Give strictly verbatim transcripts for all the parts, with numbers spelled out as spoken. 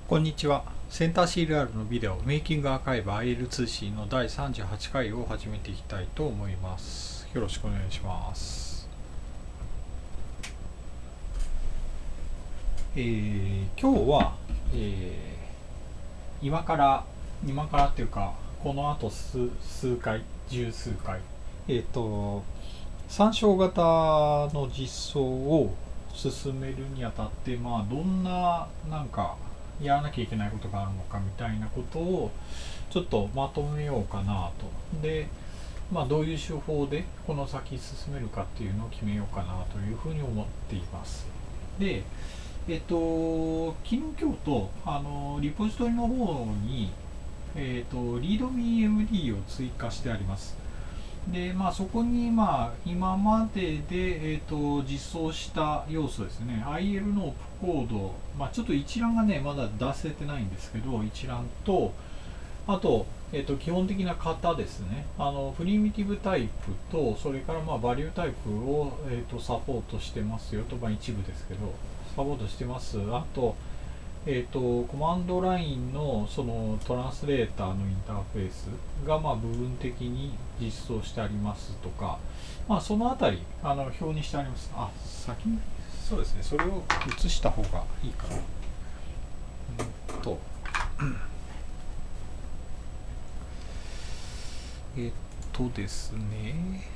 こんにちは。センター シーエルアール のビデオメイキングアーカイブ アイエル 通信のだいさんじゅうはちかいを始めていきたいと思います。よろしくお願いします。えー、今日は、えー、今から今からっていうかこの後数数回十数回えっ、ー、と参照型の実装を進めるにあたって、まあどんななんかやらなきゃいけないことがあるのかみたいなことをちょっとまとめようかなと。で、まあどういう手法でこの先進めるかっていうのを決めようかなというふうに思っています。で、えっと昨日今日とあのリポジトリの方にえっと リードミーエムディー を追加してあります。でまあ、そこに、まあ、今までで、えー、と実装した要素ですね アイエル のオプコード、まあ、ちょっと一覧がねまだ出せてないんですけど一覧とあと、えー、と基本的な型ですねあのプリミティブタイプとそれからまあバリュータイプを、えー、とサポートしてますよと、まあ、一部ですけどサポートしてますあとえーと、コマンドラインのそのトランスレーターのインターフェースがまあ部分的に実装してありますとか、まあ、そのあたりあの表にしてあります。あ、先にそうですね、それを写した方がいいかな。うんとえっとですね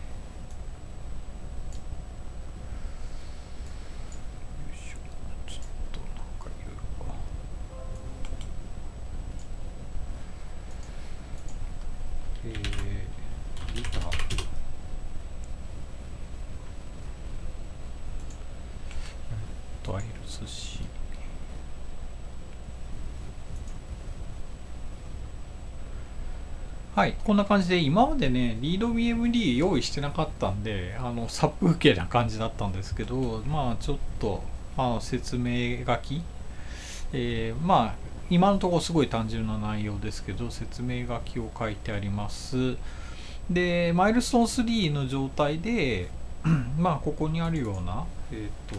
えー、ギターと アイエルツーシー はい、こんな感じで今までねリード ビーエムディー 用意してなかったんであの殺風景な感じだったんですけどまあちょっとあの説明書き、えー、まあ今のところすごい単純な内容ですけど説明書きを書いてあります。でマイルストーンスリーの状態でまあここにあるようなえっ、ー、と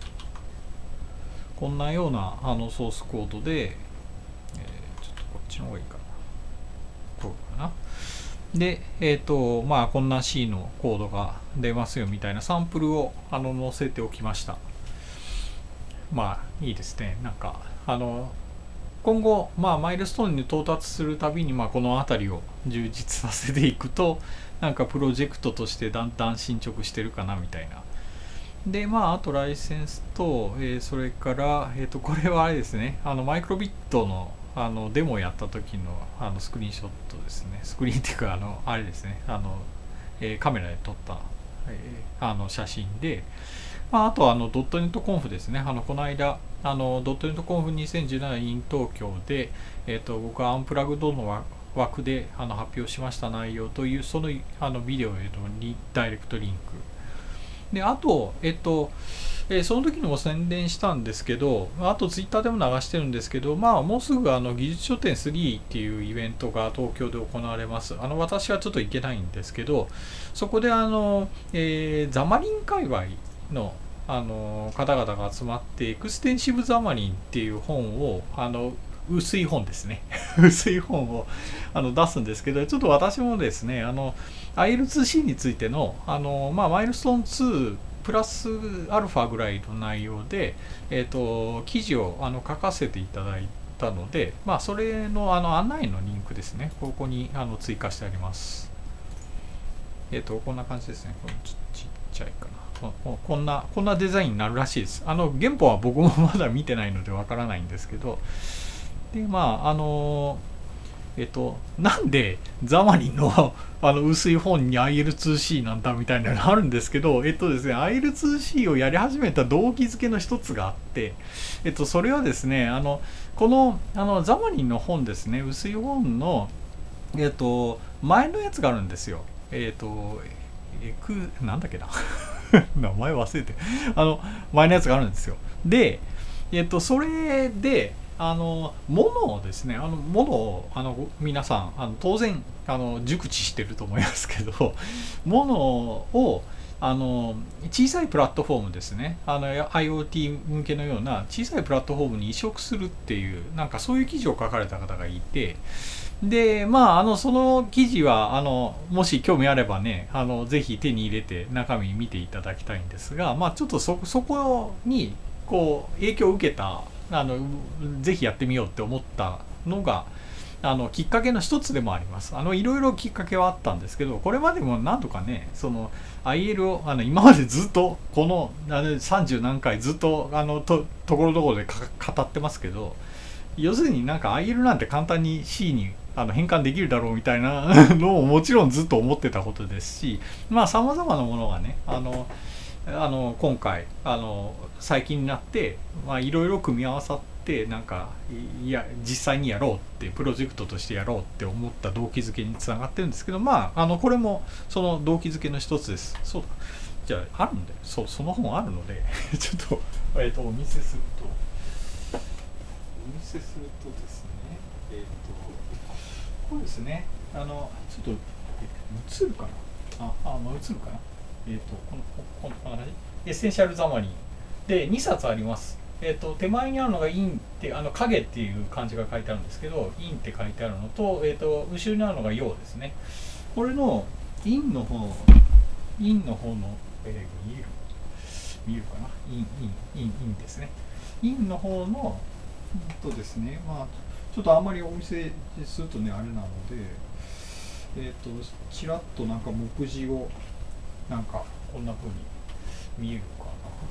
こんなようなあのソースコードで、えー、ちょっとこっちの方がいいかなこうかなでえっ、ー、とまあこんな C のコードが出ますよみたいなサンプルをあの載せておきました。まあいいですね。なんかあの今後、まあ、マイルストーンに到達するたびに、まあ、この辺りを充実させていくとなんかプロジェクトとしてだんだん進捗してるかなみたいな。でまああとライセンスと、えー、それから、えー、とこれはあれですねあのマイクロビットのあのデモやった時のあのスクリーンショットですね。スクリーンっていうかあのあれですねあの、えー、カメラで撮った、えー、あの写真で、まあ、あとあのドットネットコンフですね。あのこの間あのドットネットコンフにせんじゅうなな in 東京で、えー、と僕はアンプラグドの枠であの発表しました内容というそのあのビデオへのダイレクトリンクであとえっ、と、えー、その時にも宣伝したんですけどあとツイッターでも流してるんですけどまあもうすぐあの技術書店スリーっていうイベントが東京で行われます。あの私はちょっと行けないんですけどそこであの、えー、ザマリン界隈のあの方々が集まってエクステンシブザマリンっていう本をあの薄い本ですね薄い本をあの出すんですけどちょっと私もですねあの アイエルツーシー についてのあの、まあ、マイルストーンツープラスアルファぐらいの内容で、えーと、記事をあの書かせていただいたので、まあ、それのあの案内のリンクですねここにあの追加してあります。えっ、ー、とこんな感じですね。これちっちゃいかな。こんなこんなデザインになるらしいです。あの原本は僕もまだ見てないのでわからないんですけどでまああのえっとなんでザマリンのあの薄い本に アイエルツーシー なんだみたいなのがあるんですけどえっとですね アイエルツーシー をやり始めた動機づけの一つがあってえっとそれはですねあのこのあのザマリンの本ですね薄い本のえっと前のやつがあるんですよ。えっとエクなんだっけな名前忘れてあの前のやつがあるんですよ。で、えっと、それであのものをですねあのものをあの皆さんあの当然あの熟知してると思いますけどものをあの小さいプラットフォームですね、あの IoT 向けのような小さいプラットフォームに移植するっていう、なんかそういう記事を書かれた方がいて、でまああのその記事はあのもし興味あればね、あのぜひ手に入れて中身見ていただきたいんですが、まあちょっとそそこにこう影響を受けた、あのぜひやってみようって思ったのがあのきっかけの一つでもあります。あのいろいろきっかけはあったんですけど、これまでも何とかね、その アイエル をあの今までずっとこのあのさんじゅう何回ずっとあの と, ところどころで語ってますけど、要するになんか アイエル なんて簡単に C にあの変換できるだろうみたいなのをもちろんずっと思ってたことですし、まあさまざまなものがね、あのあの今回あの最近になっていろいろ組み合わさって、なんかいや実際にやろうってプロジェクトとしてやろうって思った動機づけにつながってるんですけど、まああのこれもその動機づけの一つです。そうだ、じゃああるんで、そうその本あるのでちょっと、えー、とお見せするとお見せするとですね、えっ、ー、とこうですね、あのちょっと映るかな、ああ、まあ、映るかな、えっ、ー、とこのこのこの感じ、エッセンシャルザマリンでにさつあります。えー、と手前にあるのがインってあの影っていう漢字が書いてあるんですけど、インって書いてあるのと、えー、と後ろにあるのが陽ですね。これのインの方インの方の、えー、見える見えるかな、インインインインですね。インの方のとですね、まあちょっとあんまりお見せするとねあれなので、えっ、ー、とちらっとなんか目次をなんかこんな風に見えるかな。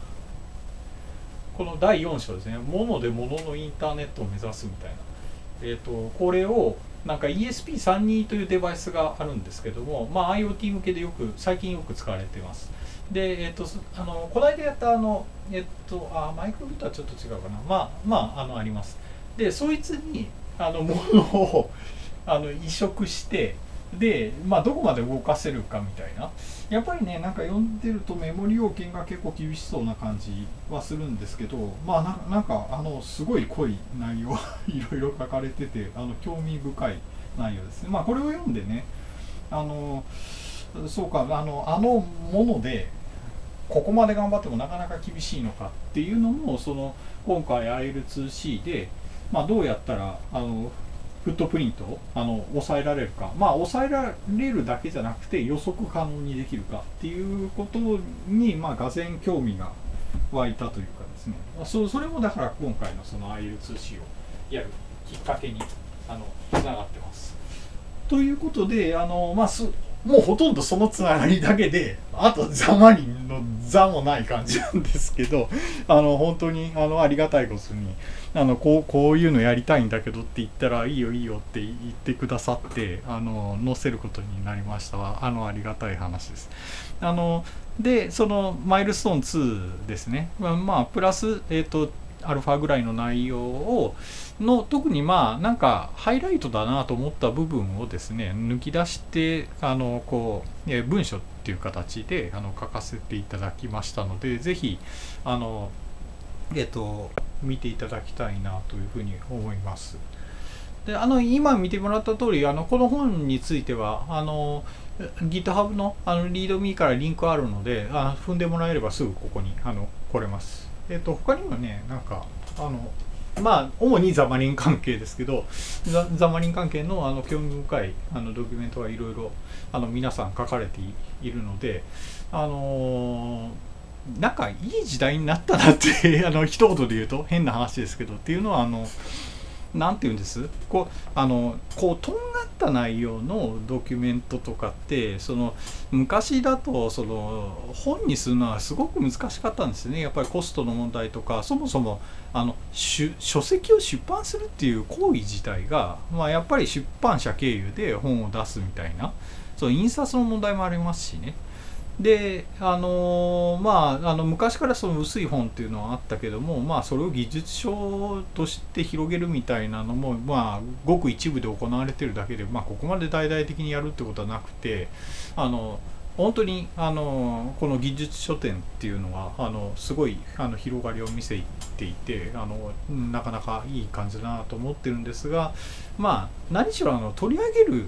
このだいよん章ですね、ものでもののインターネットを目指すみたいな、えっ、ー、とこれをなんか イーエスピーさんじゅうに というデバイスがあるんですけども、まあ IoT 向けでよく最近よく使われています。で、えっ、ー、とあのこの間やったあのえっ、ー、とあマイクロビットはちょっと違うかな、まあまああのあります。でそいつにあのものをあの移植して、で、まあ、どこまで動かせるかみたいな、やっぱりねなんか読んでるとメモリ要件が結構厳しそうな感じはするんですけど、まあ な, なんかあのすごい濃い内容いろいろ書かれてて、あの興味深い内容ですね。まあこれを読んでね、あのそうか、あのあのものでここまで頑張ってもなかなか厳しいのかっていうのも、その今回 アイエルツーシー で、まあ、どうやったらあのフットプリントをあの抑えられるか、まあ抑えられるだけじゃなくて予測可能にできるかっていうことに、まあ、がぜん興味が湧いたというかですね、そ, それもだから今回のその アイエルツーシー をやるきっかけにあのつながってます。ということで、あの、まあ、すもうほとんどそのつながりだけで、あとザマリンのザもない感じなんですけど、あの本当にあのありがたいことに、あのこうこういうのやりたいんだけどって言ったらいいよいいよって言ってくださって、あの載せることになりましたわ。あのありがたい話です。あのでそのマイルストーンツーですね。まあプラスえっとアルファぐらいの内容をの特にまあなんかハイライトだなと思った部分をですね抜き出して、あのこうえ文章っていう形であの書かせていただきましたので、ぜひあのえっと見ていただきたいなというふうに思います。で、あの今見てもらった通り、あのこの本についてはあの GitHub のあのリードミーからリンクあるので、あ踏んでもらえればすぐここにあの来れます。えっと他にもね、なんかあのまあ主にザマリン関係ですけど、ザ, ザマリン関係のあの興味深いあのドキュメントがいろいろあの皆さん書かれて い, いるので、あのー、なんかいい時代になったなってあの一言で言うと変な話ですけどっていうのは、あのなんて言うんですこうあのこうとんがった内容のドキュメントとかって、その昔だとその本にするのはすごく難しかったんですね。やっぱりコストの問題とか、そもそもあの書籍を出版するっていう行為自体が、まあ、やっぱり出版社経由で本を出すみたいな、その印刷の問題もありますしね。であのまああの昔からその薄い本っていうのはあったけども、まあそれを技術書として広げるみたいなのも、まあごく一部で行われてるだけで、まあここまで大々的にやるってことはなくて、あの本当にあのこの技術書店っていうのはあのすごいあの広がりを見せていて、あのなかなかいい感じだなと思ってるんですが、まあ何しろあの取り上げる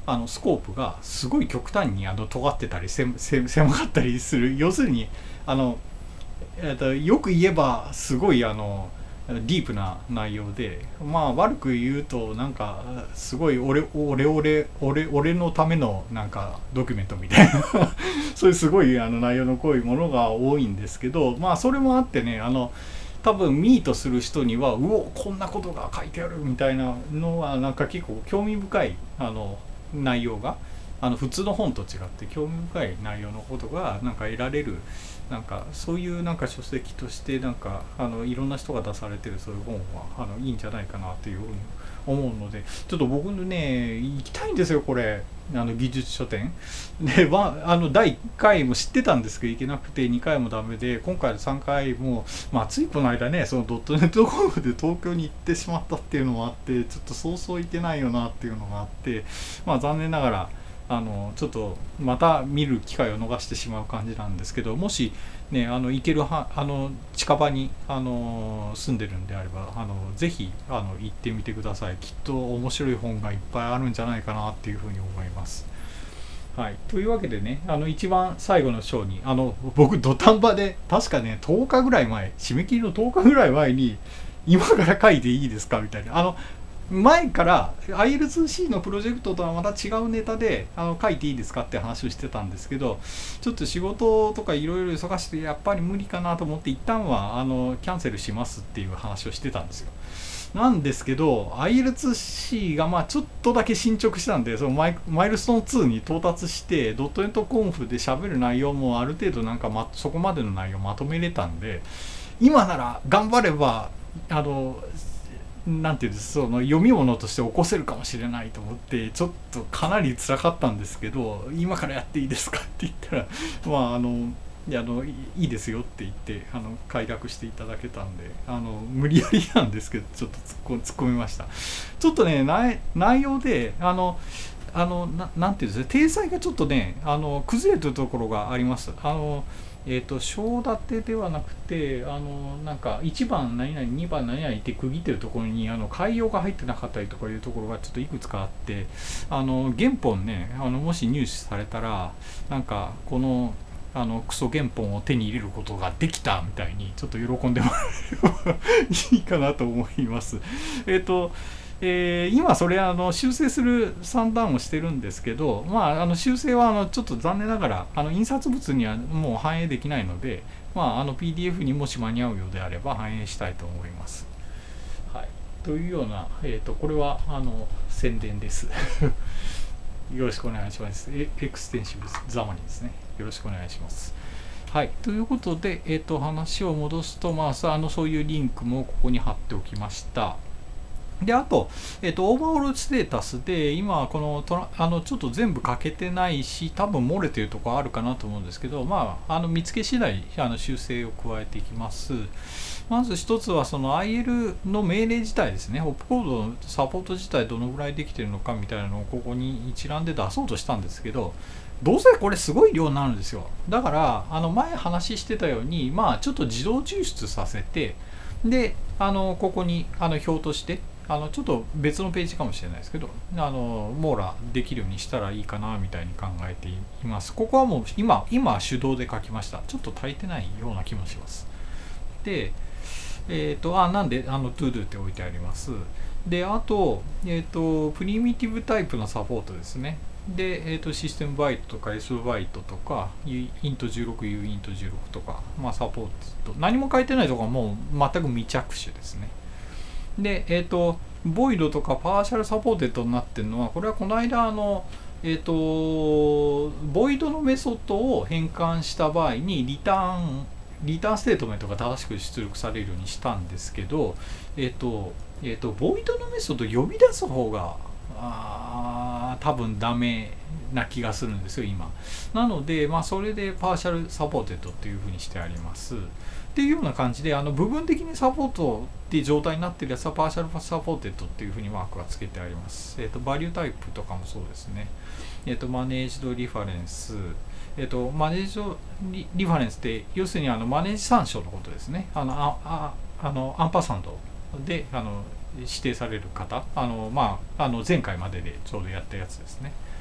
あのスコープがすごい極端にあの尖ってたりせせ狭かったりする。要するにあの、えー、とよく言えばすごいあのディープな内容で、まあ悪く言うとなんかすごい俺俺俺俺俺のためのなんかドキュメントみたいなそういうすごいあの内容の濃いものが多いんですけど、まあそれもあってね、あの多分ミートする人にはうおこんなことが書いてあるみたいなのはなんか結構興味深いあの内容が、あの普通の本と違って興味深い内容のことがなんか得られる、なんかそういうなんか書籍としてなんかあのいろんな人が出されてるそういう本はあのいいんじゃないかなというふうに思うので、ちょっと僕のね行きたいんですよこれ、あの技術書店で、まあ、あのだいいっかいも知ってたんですけど行けなくて、にかいもダメで、今回でさんかいも、まあ、ついこの間ねそのドットネットコムで東京に行ってしまったっていうのもあって、ちょっとそうそう行けないよなっていうのがあって、まあ残念ながらあのちょっとまた見る機会を逃してしまう感じなんですけど、もしねあの行けるはあの近場にあの住んでるんであれば、あのぜひあの行ってみてください。きっと面白い本がいっぱいあるんじゃないかなっていうふうに思います。はい、というわけでね、あの一番最後の章にあの僕土壇場で確かねとおかぐらい前、締め切りのとおかぐらい前に今から書いていいですかみたいな、あの前から アイエルツーシー のプロジェクトとはまた違うネタであの書いていいですかって話をしてたんですけど、ちょっと仕事とかいろいろ忙しくてやっぱり無理かなと思って一旦はあのキャンセルしますっていう話をしてたんですよ。なんですけど アイエルツーシー がまあちょっとだけ進捗したんで、そのマイ、マイルストーンツーに到達してドットネットコンフで喋る内容もある程度なんか、ま、そこまでの内容まとめれたんで、今なら頑張ればあのなんていうんです、その読み物として起こせるかもしれないと思って、ちょっとかなり辛かったんですけど、今からやっていいですかって言ったらまああのいやあのいいですよって言ってあの快諾していただけたんで、あの無理やりなんですけどちょっと突っ込突っ込みました。ちょっとね内内容であのあの な, なんていうんですか、体裁がちょっとねあの崩れてるところがあります。あのえー、と章立てではなくて、あのなんかいちばん何々にばん何々って区切ってるところにあの概要が入ってなかったりとかいうところがちょっといくつかあって、あの原本ねあのもし入手されたらなんかこのあのクソ原本を手に入れることができたみたいにちょっと喜んでもらえればいいかなと思います。えっ、ー、とえー、今それあの修正する算段をしてるんですけど、まあ、あの修正はあのちょっと残念ながらあの印刷物にはもう反映できないので、まあ、あの ピーディーエフ にもし間に合うようであれば反映したいと思います。はい、というような、えー、とこれはあの宣伝ですよろしくお願いします。エクステンシブザマニですね。よろしくお願いします。はい、ということで、えー、と話を戻すと、まあ、あのそういうリンクもここに貼っておきました。であと、えー、とオーバーオールステータスで今このトラあのちょっと全部書けてないし多分漏れてるところあるかなと思うんですけど、まあ、あの見つけ次第あの修正を加えていきます。まず一つはその アイエル の命令自体ですね、オプコードのサポート自体どのぐらいできてるのかみたいなのをここに一覧で出そうとしたんですけど、どうせこれすごい量になるんですよ。だからあの前話してたように、まあ、ちょっと自動抽出させて、であのここにあの表としてあのちょっと別のページかもしれないですけど、あの網羅できるようにしたらいいかなみたいに考えています。ここはもう今今手動で書きました。ちょっと足りてないような気もします。で、えっ、ー、とあなんであの ToDo って置いてあります。であと、えっ、ー、とプリミティブタイプのサポートですね。で、えー、とシステムバイトとか エス バイトとか イントじゅうろく、ユーイントじゅうろく とか、まあ、サポート何も書いてないところはもう全く未着手ですね。で、えっ、ー、と、ボイドとかパーシャルサポーテッドになってるのは、これはこの間、あの、えっ、ー、と、ボイドのメソッドを変換した場合に、リターン、リターンステートメントが正しく出力されるようにしたんですけど、えっ、ー、と、えっ、ー、と、ボイドのメソッドを呼び出す方が、あ多分ダメな気がするんですよ、今。なので、まあ、それでパーシャルサポーテッドっていうふうにしてあります。っていうような感じで、あの部分的にサポートっていう状態になっているやつはパーシャルサポーテッドっていうふうにマークがつけてあります。えっ、ー、と、バリュータイプとかもそうですね。えっ、ー、と、マネージドリファレンス。えっ、ー、と、マネージドリリファレンスって、要するにあのマネージ参照のことですね。あの、あああのアンパーサンドで、あの、指定される方、あの、まあ、あの前回まででちょうどやったやつですね。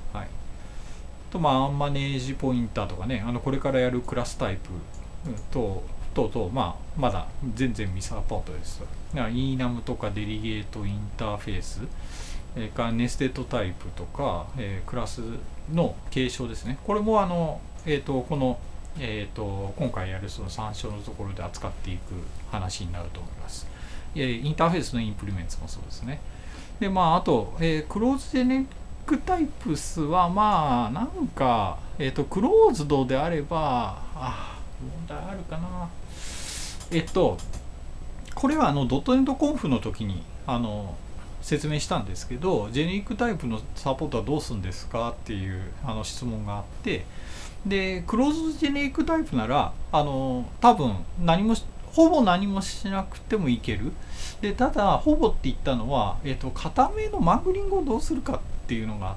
はい、とまあマネージポインターとかね、あのこれからやるクラスタイプととと、まあ、まだ全然未サポートです。だから イーナム とかデリゲートインターフェース、えー、かネステッドタイプとか、えー、クラスの継承ですね。これもあの、えー、とこの、えー、と今回やるその参照のところで扱っていく話になると思います。えー、インターフェースのインプリメントもそうですね。でまああと、えー、クローズジェネリックタイプスはまあなんか、えー、とクローズドであればあ問題あるかな。えっとこれはあのドットネットコンフの時にあの説明したんですけど、ジェネリックタイプのサポートはどうするんですかっていうあの質問があって、でクローズドジェネリックタイプならあの多分何もほぼ何もしなくてもいける。でただほぼって言ったのは、えっと固めのマングリングをどうするかっていうのがあって、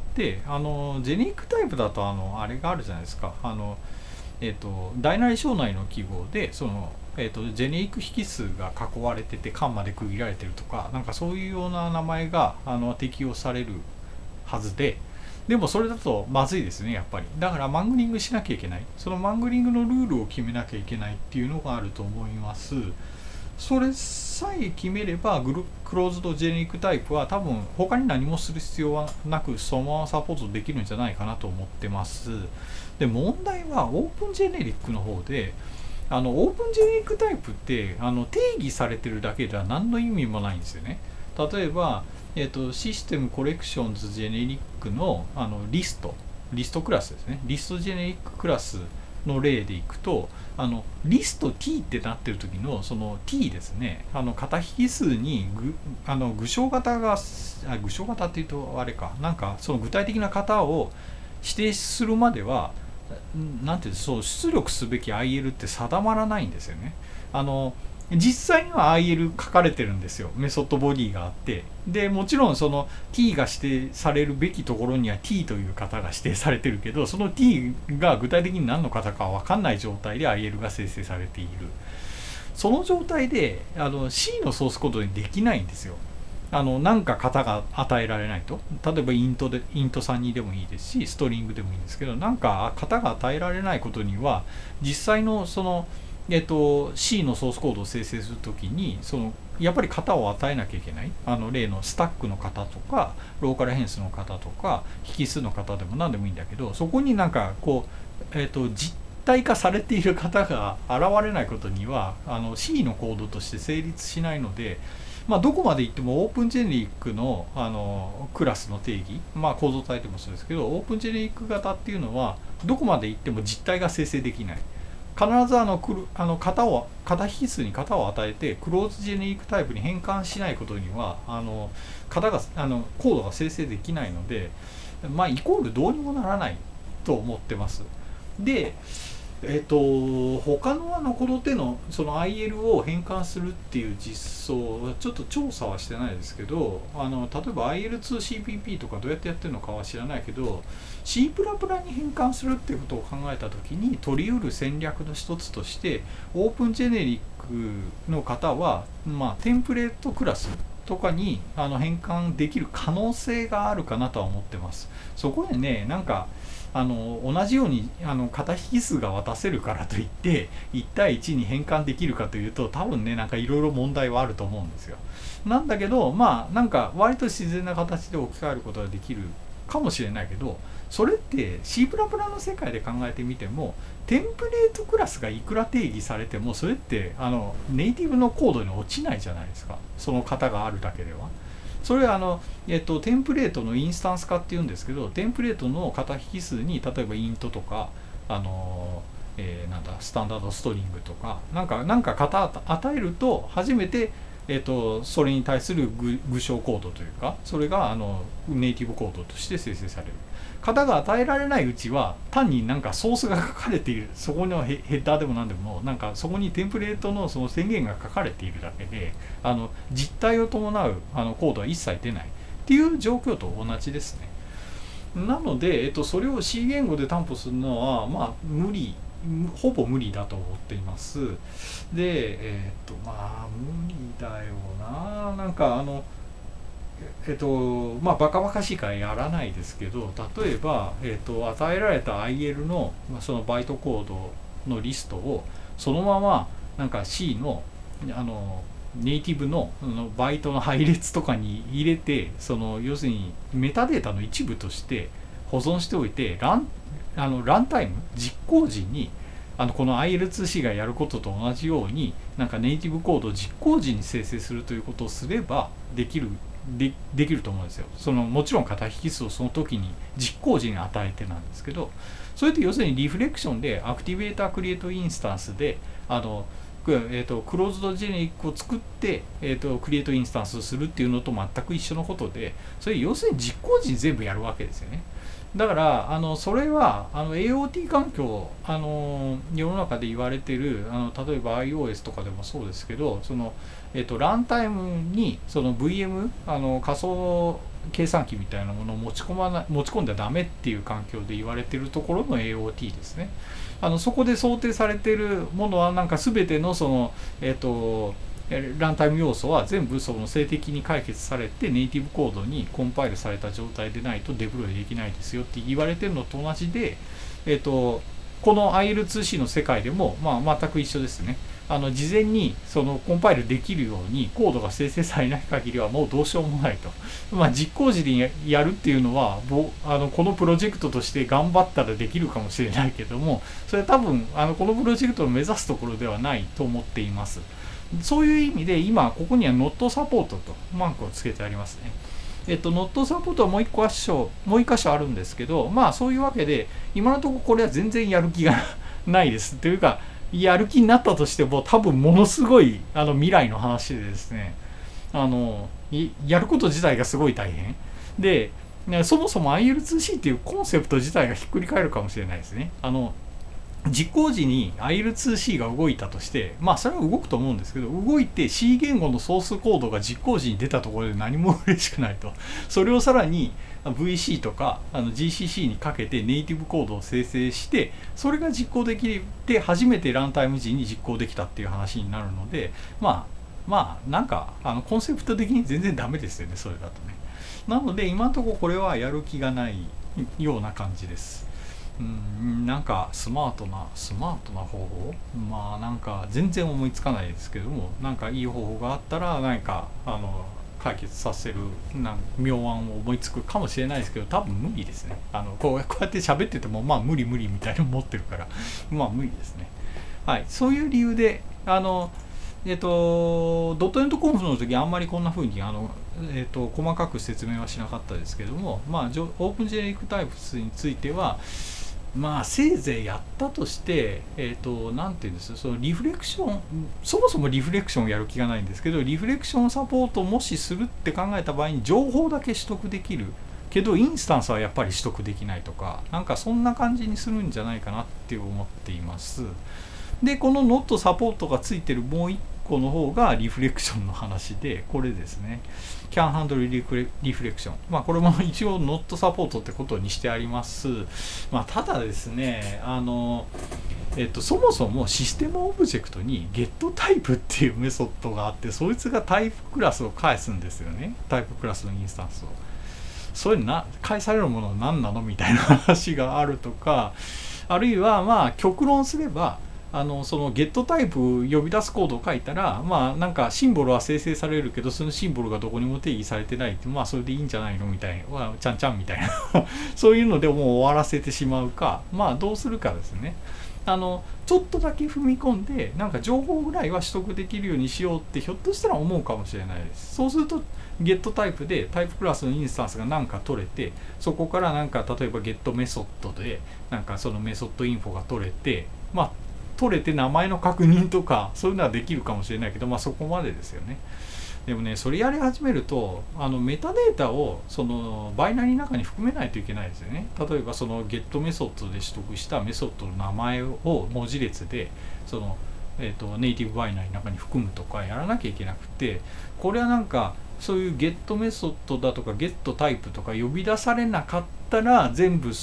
あのジェネリックタイプだとあのあれがあるじゃないですか。あのえっと大なり小なりの記号でそのえー、とジェネリック引数が囲われてて間まで区切られてるとか、なんかそういうような名前があの適用されるはずで、でもそれだとまずいですねやっぱり。だからマングリングしなきゃいけない、そのマングリングのルールを決めなきゃいけないっていうのがあると思います。それさえ決めればグルクローズドジェネリックタイプは多分他に何もする必要はなくそのままサポートできるんじゃないかなと思ってます。で問題はオープンジェネリックの方で、あのオープンジェネリックタイプってあの定義されてるだけでは何の意味もないんですよね。例えば、えー、とシステムコレクションズジェネリック の, あのリストリストクラスですね。リストジェネリッククラスの例でいくと、あのリスト T ってなってる時のその T ですね、あの型引数にぐあの具象型があ具象型っていうとあれかなんかその具体的な型を指定するまではなんていうそう出力すべき アイエル って定まらないんですよね。あの実際には アイエル 書かれてるんですよ。メソッドボディがあって、でもちろんその T が指定されるべきところには T という型が指定されてるけど、その T が具体的に何の型か分かんない状態で アイエル が生成されている。その状態であの C のソースコードにできないんですよ。あの何か型が与えられないと、例えばイントでイントさんにでもいいですしストリングでもいいんですけど、何か型が与えられないことには実際のその、えっと、C のソースコードを生成するときにそのやっぱり型を与えなきゃいけない。あの例のスタックの型とかローカル変数の型とか引数の型でも何でもいいんだけど、そこになんかこう、えっと、実体化されている型が現れないことにはあの C のコードとして成立しないので、まあ、どこまでいってもオープンジェネリック の, あのクラスの定義、まあ、構造体でもそうですけど、オープンジェネリック型っていうのはどこまでいっても実体が生成できない。必ずあのくるあの型を型引数に型を与えてクローズジェネリックタイプに変換しないことにはあの型があのコードが生成できないので、まあ、イコールどうにもならないと思ってます。でえっと他のあのこの手のその アイエル を変換するっていう実装はちょっと調査はしてないですけど、あの例えば アイエルツーシーピーピー とかどうやってやってるのかは知らないけど C++ に変換するっていうことを考えた時に取り得る戦略の一つとしてオープンジェネリックの方は、まあ、テンプレートクラスとかにあの変換できる可能性があるかなとは思ってます。そこでねなんかあの同じようにあの型引数が渡せるからといっていち対いちに変換できるかというと多分ねなんかいろいろ問題はあると思うんですよ。なんだけどまあなんか割と自然な形で置き換えることができるかもしれないけど、それって C++ の世界で考えてみてもテンプレートクラスがいくら定義されてもそれってあのネイティブのコードに落ちないじゃないですか、その型があるだけでは。それはあの、えっと、テンプレートのインスタンス化っていうんですけど、テンプレートの型引数に例えばイントとかあの、えー、なんだスタンダードストリングとかなんかなんか型与えると初めて、えっと、それに対する具象コードというかそれがあのネイティブコードとして生成される。型が与えられないうちは単になんかソースが書かれている、そこのヘッダーでも何でもなんかそこにテンプレートのその宣言が書かれているだけであの実体を伴うあのコードは一切出ないっていう状況と同じですね。なので、えっと、それを C 言語で担保するのはまあ無理ほぼ無理だと思っています。でえっとまあ無理だよな。なんかあのえっとまあバカバカしいからやらないですけど、例えば、えっと、与えられた アイエル の、まあ、そのバイトコードのリストをそのままなんか C のあのネイティブ の, のバイトの配列とかに入れて、その要するにメタデータの一部として保存しておいて、ランあのランタイム実行時にあのこの アイエルツーシー がやることと同じようになんかネイティブコードを実行時に生成するということをすればできる で, できると思うんですよ。そのもちろん型引数をその時に実行時に与えてなんですけど、それって要するにリフレクションでアクティベータークリエイトインスタンスであのえー、とクローズドジェネリックを作って、えー、とクリエイトインスタンスをするっていうのと全く一緒のことで、それ要するに実行時に全部やるわけですよね。だからあのそれはあの エーオーティー 環境、あの世の中で言われてるあの例えば iOS とかでもそうですけど、その、えー、とランタイムにその ブイエム あの仮想計算機みたいなものを持ち込まな持ち込んではダメっていう環境で言われてるところの エーオーティー ですね。あのそこで想定されているものはなんか全てのその、えー、とランタイム要素は全部その静的に解決されてネイティブコードにコンパイルされた状態でないとデプロイできないですよって言われてるのと同じで、えー、とこの アイエルツーシー の世界でも、まあ、全く一緒ですね。あの事前にそのコンパイルできるようにコードが生成されない限りはもうどうしようもないと。まあ、実行時にやるっていうのはあのこのプロジェクトとして頑張ったらできるかもしれないけども、それは多分あのこのプロジェクトを目指すところではないと思っています。そういう意味で今ここには ノット サポートとマークをつけてありますね。えっと、ノット サポートはもう一個箇所もう一箇所あるんですけど、まあそういうわけで今のところこれは全然やる気がないですというか、やる気になったとしても多分ものすごいあの未来の話でですね、あのやること自体がすごい大変で、そもそも アイエルツーシー っていうコンセプト自体がひっくり返るかもしれないですね。あの実行時に アイエルツーシー が動いたとして、まあそれは動くと思うんですけど、動いて C 言語のソースコードが実行時に出たところで何も嬉しくないと。それをさらに ブイシー とかあの ジーシーシー にかけてネイティブコードを生成して、それが実行できて初めてランタイム時に実行できたっていう話になるので、まあまあなんかあのコンセプト的に全然ダメですよね、それだとね。なので今のところこれはやる気がないような感じです。うん、なんかスマートなスマートな方法、まあなんか全然思いつかないですけども、なんかいい方法があったら何かあの解決させるなん妙案を思いつくかもしれないですけど、多分無理ですね。あのこうこうやって喋っててもまあ無理無理みたいなの持ってるからまあ無理ですね。はい、そういう理由であのえっとドットネットコンフの時あんまりこんな風にあのえっと細かく説明はしなかったですけども、まあオープンジェネリックタイプスについてはまあせいぜいやったとして、えっと、なんていうんですか、そのリフレクション、そもそもリフレクションをやる気がないんですけど、リフレクションサポートをもしするって考えた場合に情報だけ取得できるけどインスタンスはやっぱり取得できないとか、なんかそんな感じにするんじゃないかなって思っています。でこの ノット サポートがついてるもう一個の方がリフレクションの話で、これですね、can handle reflection。まあこれも一応 ノット サポートってことにしてあります。まあただですね、あのえっとそもそもシステムオブジェクトに ゲット タイプっていうメソッドがあって、そいつがタイプクラスを返すんですよね。タイプクラスのインスタンスを。それな返されるものは何なのみたいな話があるとか、あるいはまあ極論すれば。あのそのゲットタイプ呼び出すコードを書いたら、まあなんかシンボルは生成されるけど、そのシンボルがどこにも定義されてないって、まあそれでいいんじゃないのみたいな、ちゃんちゃんみたいなそういうのでもう終わらせてしまうか、まあどうするかですね。あのちょっとだけ踏み込んでなんか情報ぐらいは取得できるようにしようってひょっとしたら思うかもしれないです。そうするとゲットタイプでタイプクラスのインスタンスが何か取れて、そこからなんか例えばゲットメソッドでなんかそのメソッドインフォが取れて、まあ取れて名前の確認とかそういうのはできるかもしれないけど、まあそこまでですよね。でもね、それやり始めるとあのメタデータをそのバイナリーの中に含めないといけないですよね。例えばそのゲットメソッドで取得したメソッドの名前を文字列でその、えーと、ネイティブバイナリーの中に含むとかやらなきゃいけなくて、これはなんかそういうゲットメソッドだとかゲットタイプとか呼び出されなかったら全部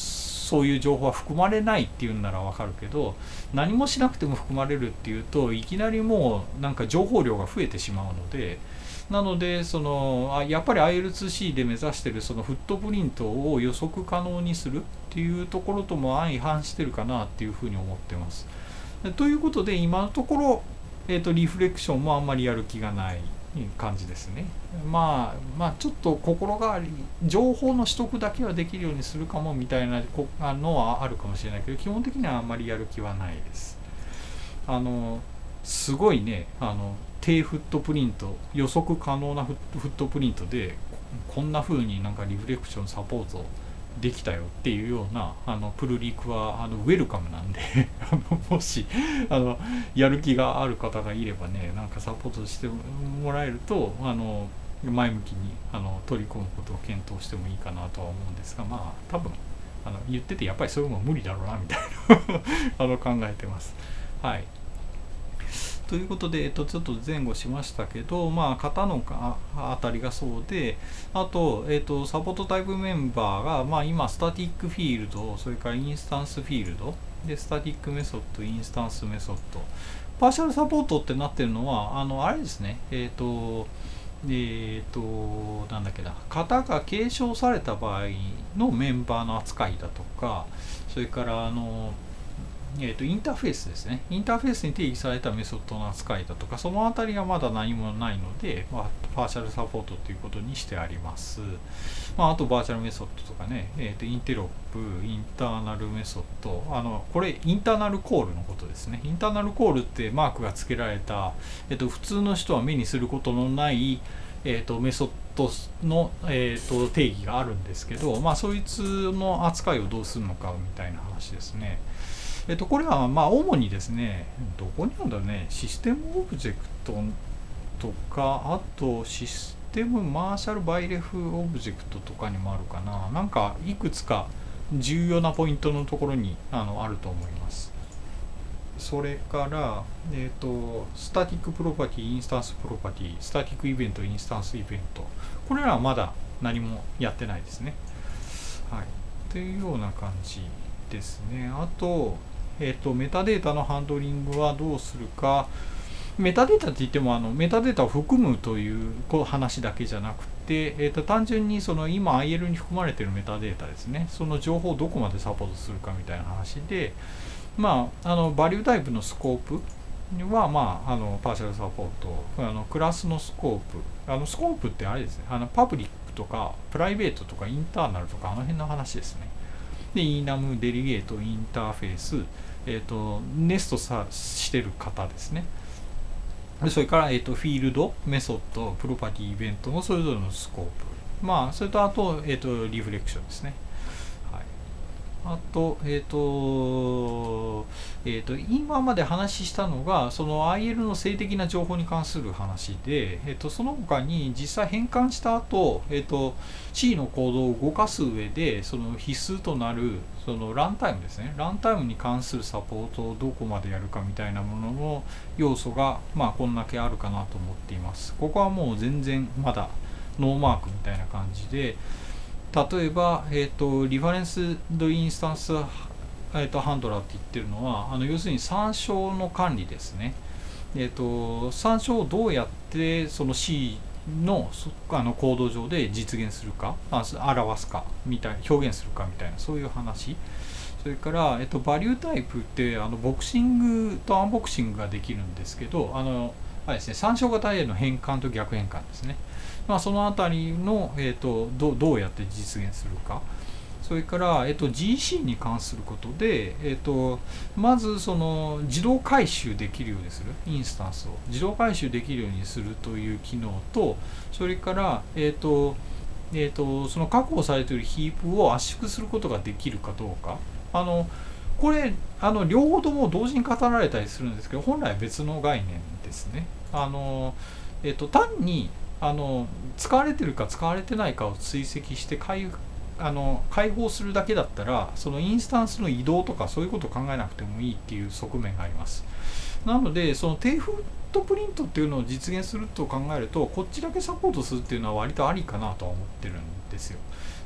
そういう情報は含まれないっていうんならわかるけど、何もしなくても含まれるっていうといきなりもうなんか情報量が増えてしまうので、なのでそのあやっぱり アイエルツーシー で目指しているそのフットプリントを予測可能にするっていうところとも相反してるかなっていうふうに思ってます。ということで今のところ、えーと、リフレクションもあんまりやる気がない感じですね。まあまあちょっと心変わり、情報の取得だけはできるようにするかもみたいなのはあるかもしれないけど、基本的にはあんまりやる気はないです。あのすごいね、あの低フットプリント、予測可能なフットプリントでこんな風になんかリフレクションサポートできたよっていうようなあのプルリクはあのウェルカムなんであのもしあのやる気がある方がいればね、なんかサポートしてもらえるとあの前向きにあの取り込むことを検討してもいいかなとは思うんですが、まあ多分あの言っててやっぱりそういうのも無理だろうなみたいなあの考えてます。はい。ということで、えっと、ちょっと前後しましたけど、まあ、型のあたりがそうで、あと、えっと、サポートタイプメンバーが、まあ、今、スタティックフィールド、それからインスタンスフィールド、で、スタティックメソッド、インスタンスメソッド。パーシャルサポートってなってるのは、あの、あれですね、えっと、えっと、なんだっけな、型が継承された場合のメンバーの扱いだとか、それから、あの、えー、とインターフェースですね。インターフェースに定義されたメソッドの扱いだとか、そのあたりがまだ何もないので、まあ、パーシャルサポートということにしてあります。まあ、あとバーチャルメソッドとかね、えー、とインテロップ、インターナルメソッド、あのこれインターナルコールのことですね。インターナルコールってマークが付けられた、えー、と普通の人は目にすることのない、えー、とメソッドの、えー、と定義があるんですけど、まあ、そいつの扱いをどうするのかみたいな話ですね。えっと、これはまあ主にですね、どこにあるんだろうね、システムオブジェクトとか、あとシステムマーシャルバイレフオブジェクトとかにもあるかな。なんかいくつか重要なポイントのところにあのあると思います。それから、えっと、スタティックプロパティ、インスタンスプロパティ、スタティックイベント、インスタンスイベント。これらはまだ何もやってないですね。はい。というような感じですね。あと、えーと、メタデータのハンドリングはどうするか。メタデータって言ってもあのメタデータを含むという話だけじゃなくて、えーと、単純にその今 アイエル に含まれているメタデータですね、その情報をどこまでサポートするかみたいな話で、まあ、あのバリュータイプのスコープは、まあ、あのパーシャルサポート、あのクラスのスコープ、あのスコープってあれですね、あのパブリックとかプライベートとかインターナルとかあの辺の話ですね。で、イーナム、デリゲート、インターフェース、えーと、ネストさしてる方ですね。それから、えーと、フィールド、メソッド、プロパティ、イベントのそれぞれのスコープ。まあ、それとあと、えーと、リフレクションですね。はい、あと、えっ、ー、と、えっ、ー、と、今まで話したのが、その アイエル の静的な情報に関する話で、えっ、ー、と、その他に実際変換した後、えっ、と、C のコードを動かす上で、その必須となる、そのランタイムですね。ランタイムに関するサポートをどこまでやるかみたいなものの要素が、まあ、こんだけあるかなと思っています。ここはもう全然まだノーマークみたいな感じで、例えば、えーと、リファレンスドインスタンス、えーと、ハンドラーって言ってるのは、あの要するに参照の管理ですね。えーと、参照をどうやってその C の、あのコード上で実現するか、あ表すかみたいな、表現するかみたいな、そういう話。それから、えーと、バリュータイプってあのボクシングとアンボクシングができるんですけど、あのあれですね、参照型への変換と逆変換ですね。まあ、そのあたりの、えーと、ど, どうやって実現するか。それから、えーと、ジーシー に関することで、えーと、まずその自動回収できるようにする、インスタンスを自動回収できるようにするという機能と、それから、えーとえーと、その確保されているヒープを圧縮することができるかどうか。あのこれあの両方とも同時に語られたりするんですけど、本来別の概念ですね。あの、えーと、単にあの使われてるか使われてないかを追跡して解あの解放するだけだったら、そのインスタンスの移動とかそういうことを考えなくてもいいっていう側面があります。なのでその低フットプリントっていうのを実現すると考えると、こっちだけサポートするっていうのは割とありかなとは思ってるんですよ。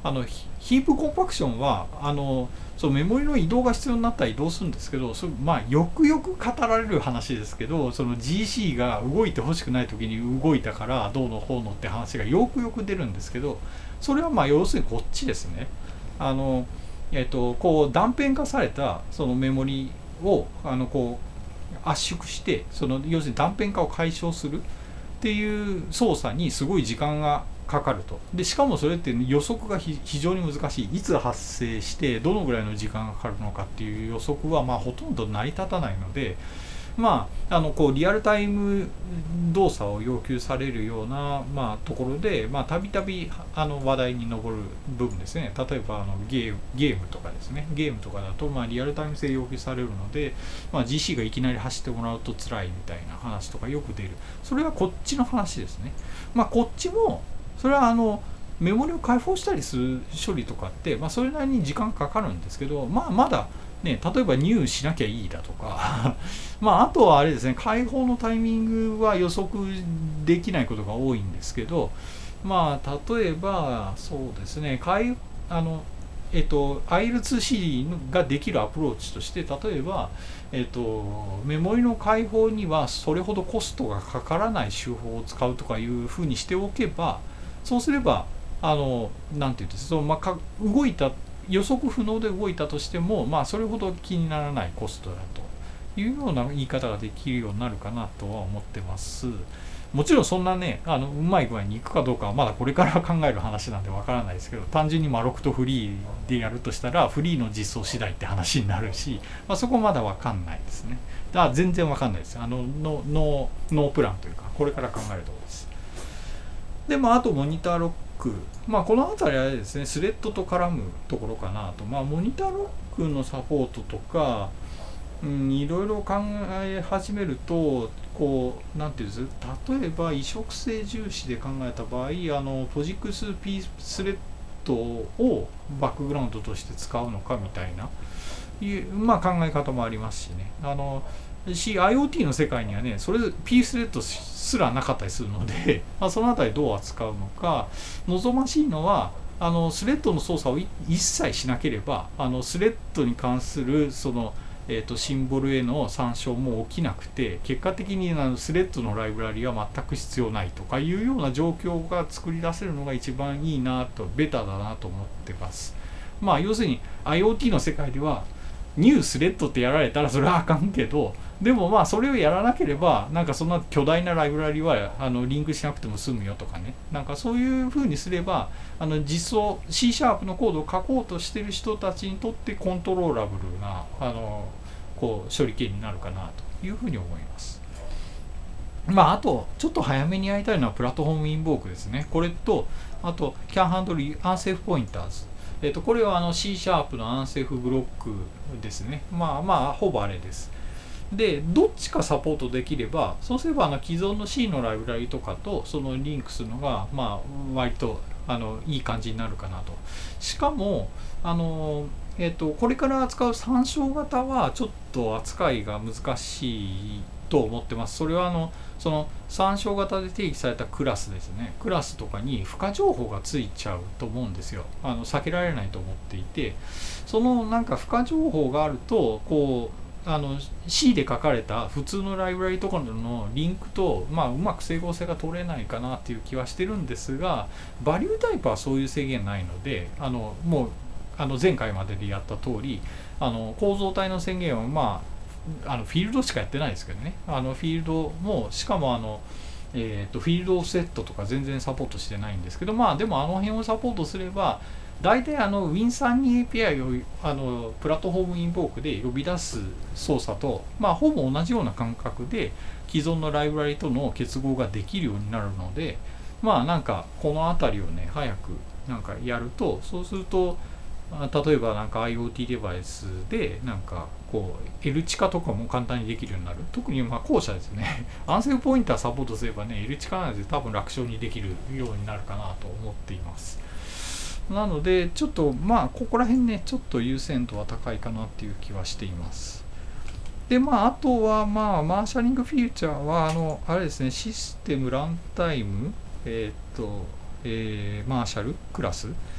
あのヒープコンパクションはあのそのメモリの移動が必要になったら移動するんですけど、それまあよくよく語られる話ですけど、その ジーシー が動いてほしくない時に動いたからどうのこうのって話がよくよく出るんですけど、それはまあ要するにこっちですね。あのえっとこう断片化されたそのメモリをあのこう圧縮して、その要するに断片化を解消するっていう操作にすごい時間がかかると。でしかもそれって予測が非常に難しい。いつ発生してどのぐらいの時間がかかるのかっていう予測はまあほとんど成り立たないので、まああのこうリアルタイム動作を要求されるようなまあところで、まあたびたびあの話題に上る部分ですね。例えばあのゲームゲームとかですね。ゲームとかだとまあリアルタイム性要求されるので、まあ ジーシー がいきなり走ってもらうと辛いみたいな話とかよく出る。それはこっちの話ですね。まあこっちもそれはあのメモリを開放したりする処理とかって、まあ、それなりに時間かかるんですけど、まあ、まだ、ね、例えば入しなきゃいいだとかまああとはあれですね、開放のタイミングは予測できないことが多いんですけど、まあ例えばそうですね、開あのえっと、アイエルツーシー ができるアプローチとして、例えば、えっと、メモリの開放にはそれほどコストがかからない手法を使うとかいうふうにしておけば、そうすればあのなんていうんですか、そのまあか動いた予測不能で動いたとしても、まあそれほど気にならないコストだというような言い方ができるようになるかなとは思ってます。もちろんそんなね、あのうまい具合にいくかどうかはまだこれから考える話なんでわからないですけど、単純にマロクとフリーでやるとしたらフリーの実装次第って話になるし、まあ、そこまだわかんないですね。だから全然わかんないです。あのノノノープランというか、これから考えるところです。でまあ、あとモニターロック、まあ、この辺りはですね、スレッドと絡むところかなと。まあ、モニターロックのサポートとか、うん、いろいろ考え始めると、こうなんていうんですか、例えば移植性重視で考えた場合、あのポジクス P スレッドをバックグラウンドとして使うのかみたいないう、まあ、考え方もありますしね。あのし IoT の世界にはね、それ P スレッドすらなかったりするので、まあ、そのあたりどう扱うのか。望ましいのはあのスレッドの操作を一切しなければ、あのスレッドに関するその、えー、とシンボルへの参照も起きなくて、結果的にあのスレッドのライブラリは全く必要ないとかいうような状況が作り出せるのが一番いいなと、ベタだなと思ってます。まあ要するに IoT の世界ではニュースレッドってやられたらそれはあかんけど、でもまあそれをやらなければ、なんかそんな巨大なライブラリはあのリンクしなくても済むよとかね、なんかそういうふうにすれば、あの実装 C シャープのコードを書こうとしている人たちにとってコントローラブルなあのこう処理系になるかなというふうに思います。まああとちょっと早めにやりたいのはプラットフォームインボークですね。これとあと Can handle unsafe pointers。えー、とこれはあの C シャープのアンセーフブロックですね。まあまあほぼあれです。でどっちかサポートできれば、そうすればあの既存の C のライブラリとかとそのリンクするのがまあ割とあのいい感じになるかなと。しかもあの、えー、とこれから扱う参照型はちょっと扱いが難しいと思ってます。それはあのその参照型で定義されたクラスですね。クラスとかに付加情報がついちゃうと思うんですよ。あの避けられないと思っていて、そのなんか付加情報があるとこうあの C で書かれた普通のライブラリとかのリンクと、まあ、うまく整合性が取れないかなっていう気はしてるんですが、バリュータイプはそういう制限ないので、あのもうあの前回まででやった通り、あの構造体の宣言はまああのフィールドしかやってないですけどね、あのフィールドもしかもあの、えー、とフィールドオフセットとか全然サポートしてないんですけど、まあでもあの辺をサポートすれば大体あの ウィンスリー に エーピーアイ をあのプラットフォームインボークで呼び出す操作と、まあ、ほぼ同じような感覚で既存のライブラリとの結合ができるようになるので、まあなんかこの辺りをね早くなんかやると、そうすると例えばなんか IoT デバイスでなんかこう L 値化とかも簡単にできるようになる。特にまあ後者ですね。アンセーフポインターサポートすればね L 値化なんで多分楽勝にできるようになるかなと思っています。なのでちょっとまあここら辺ねちょっと優先度は高いかなっていう気はしています。でまああとはまあマーシャリングフィーチャーはあのあれですね、システムランタイムえー、っと、えー、マーシャルクラス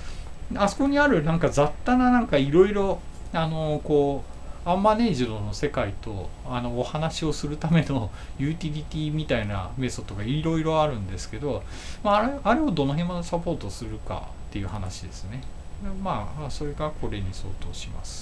あそこにあるなんか雑多ななんかいろいろあのこうアンマネージドの世界とあのお話をするためのユーティリティみたいなメソッドがいろいろあるんですけど、まあ、あれあれをどの辺までサポートするかっていう話ですね。まあそれがこれに相当します。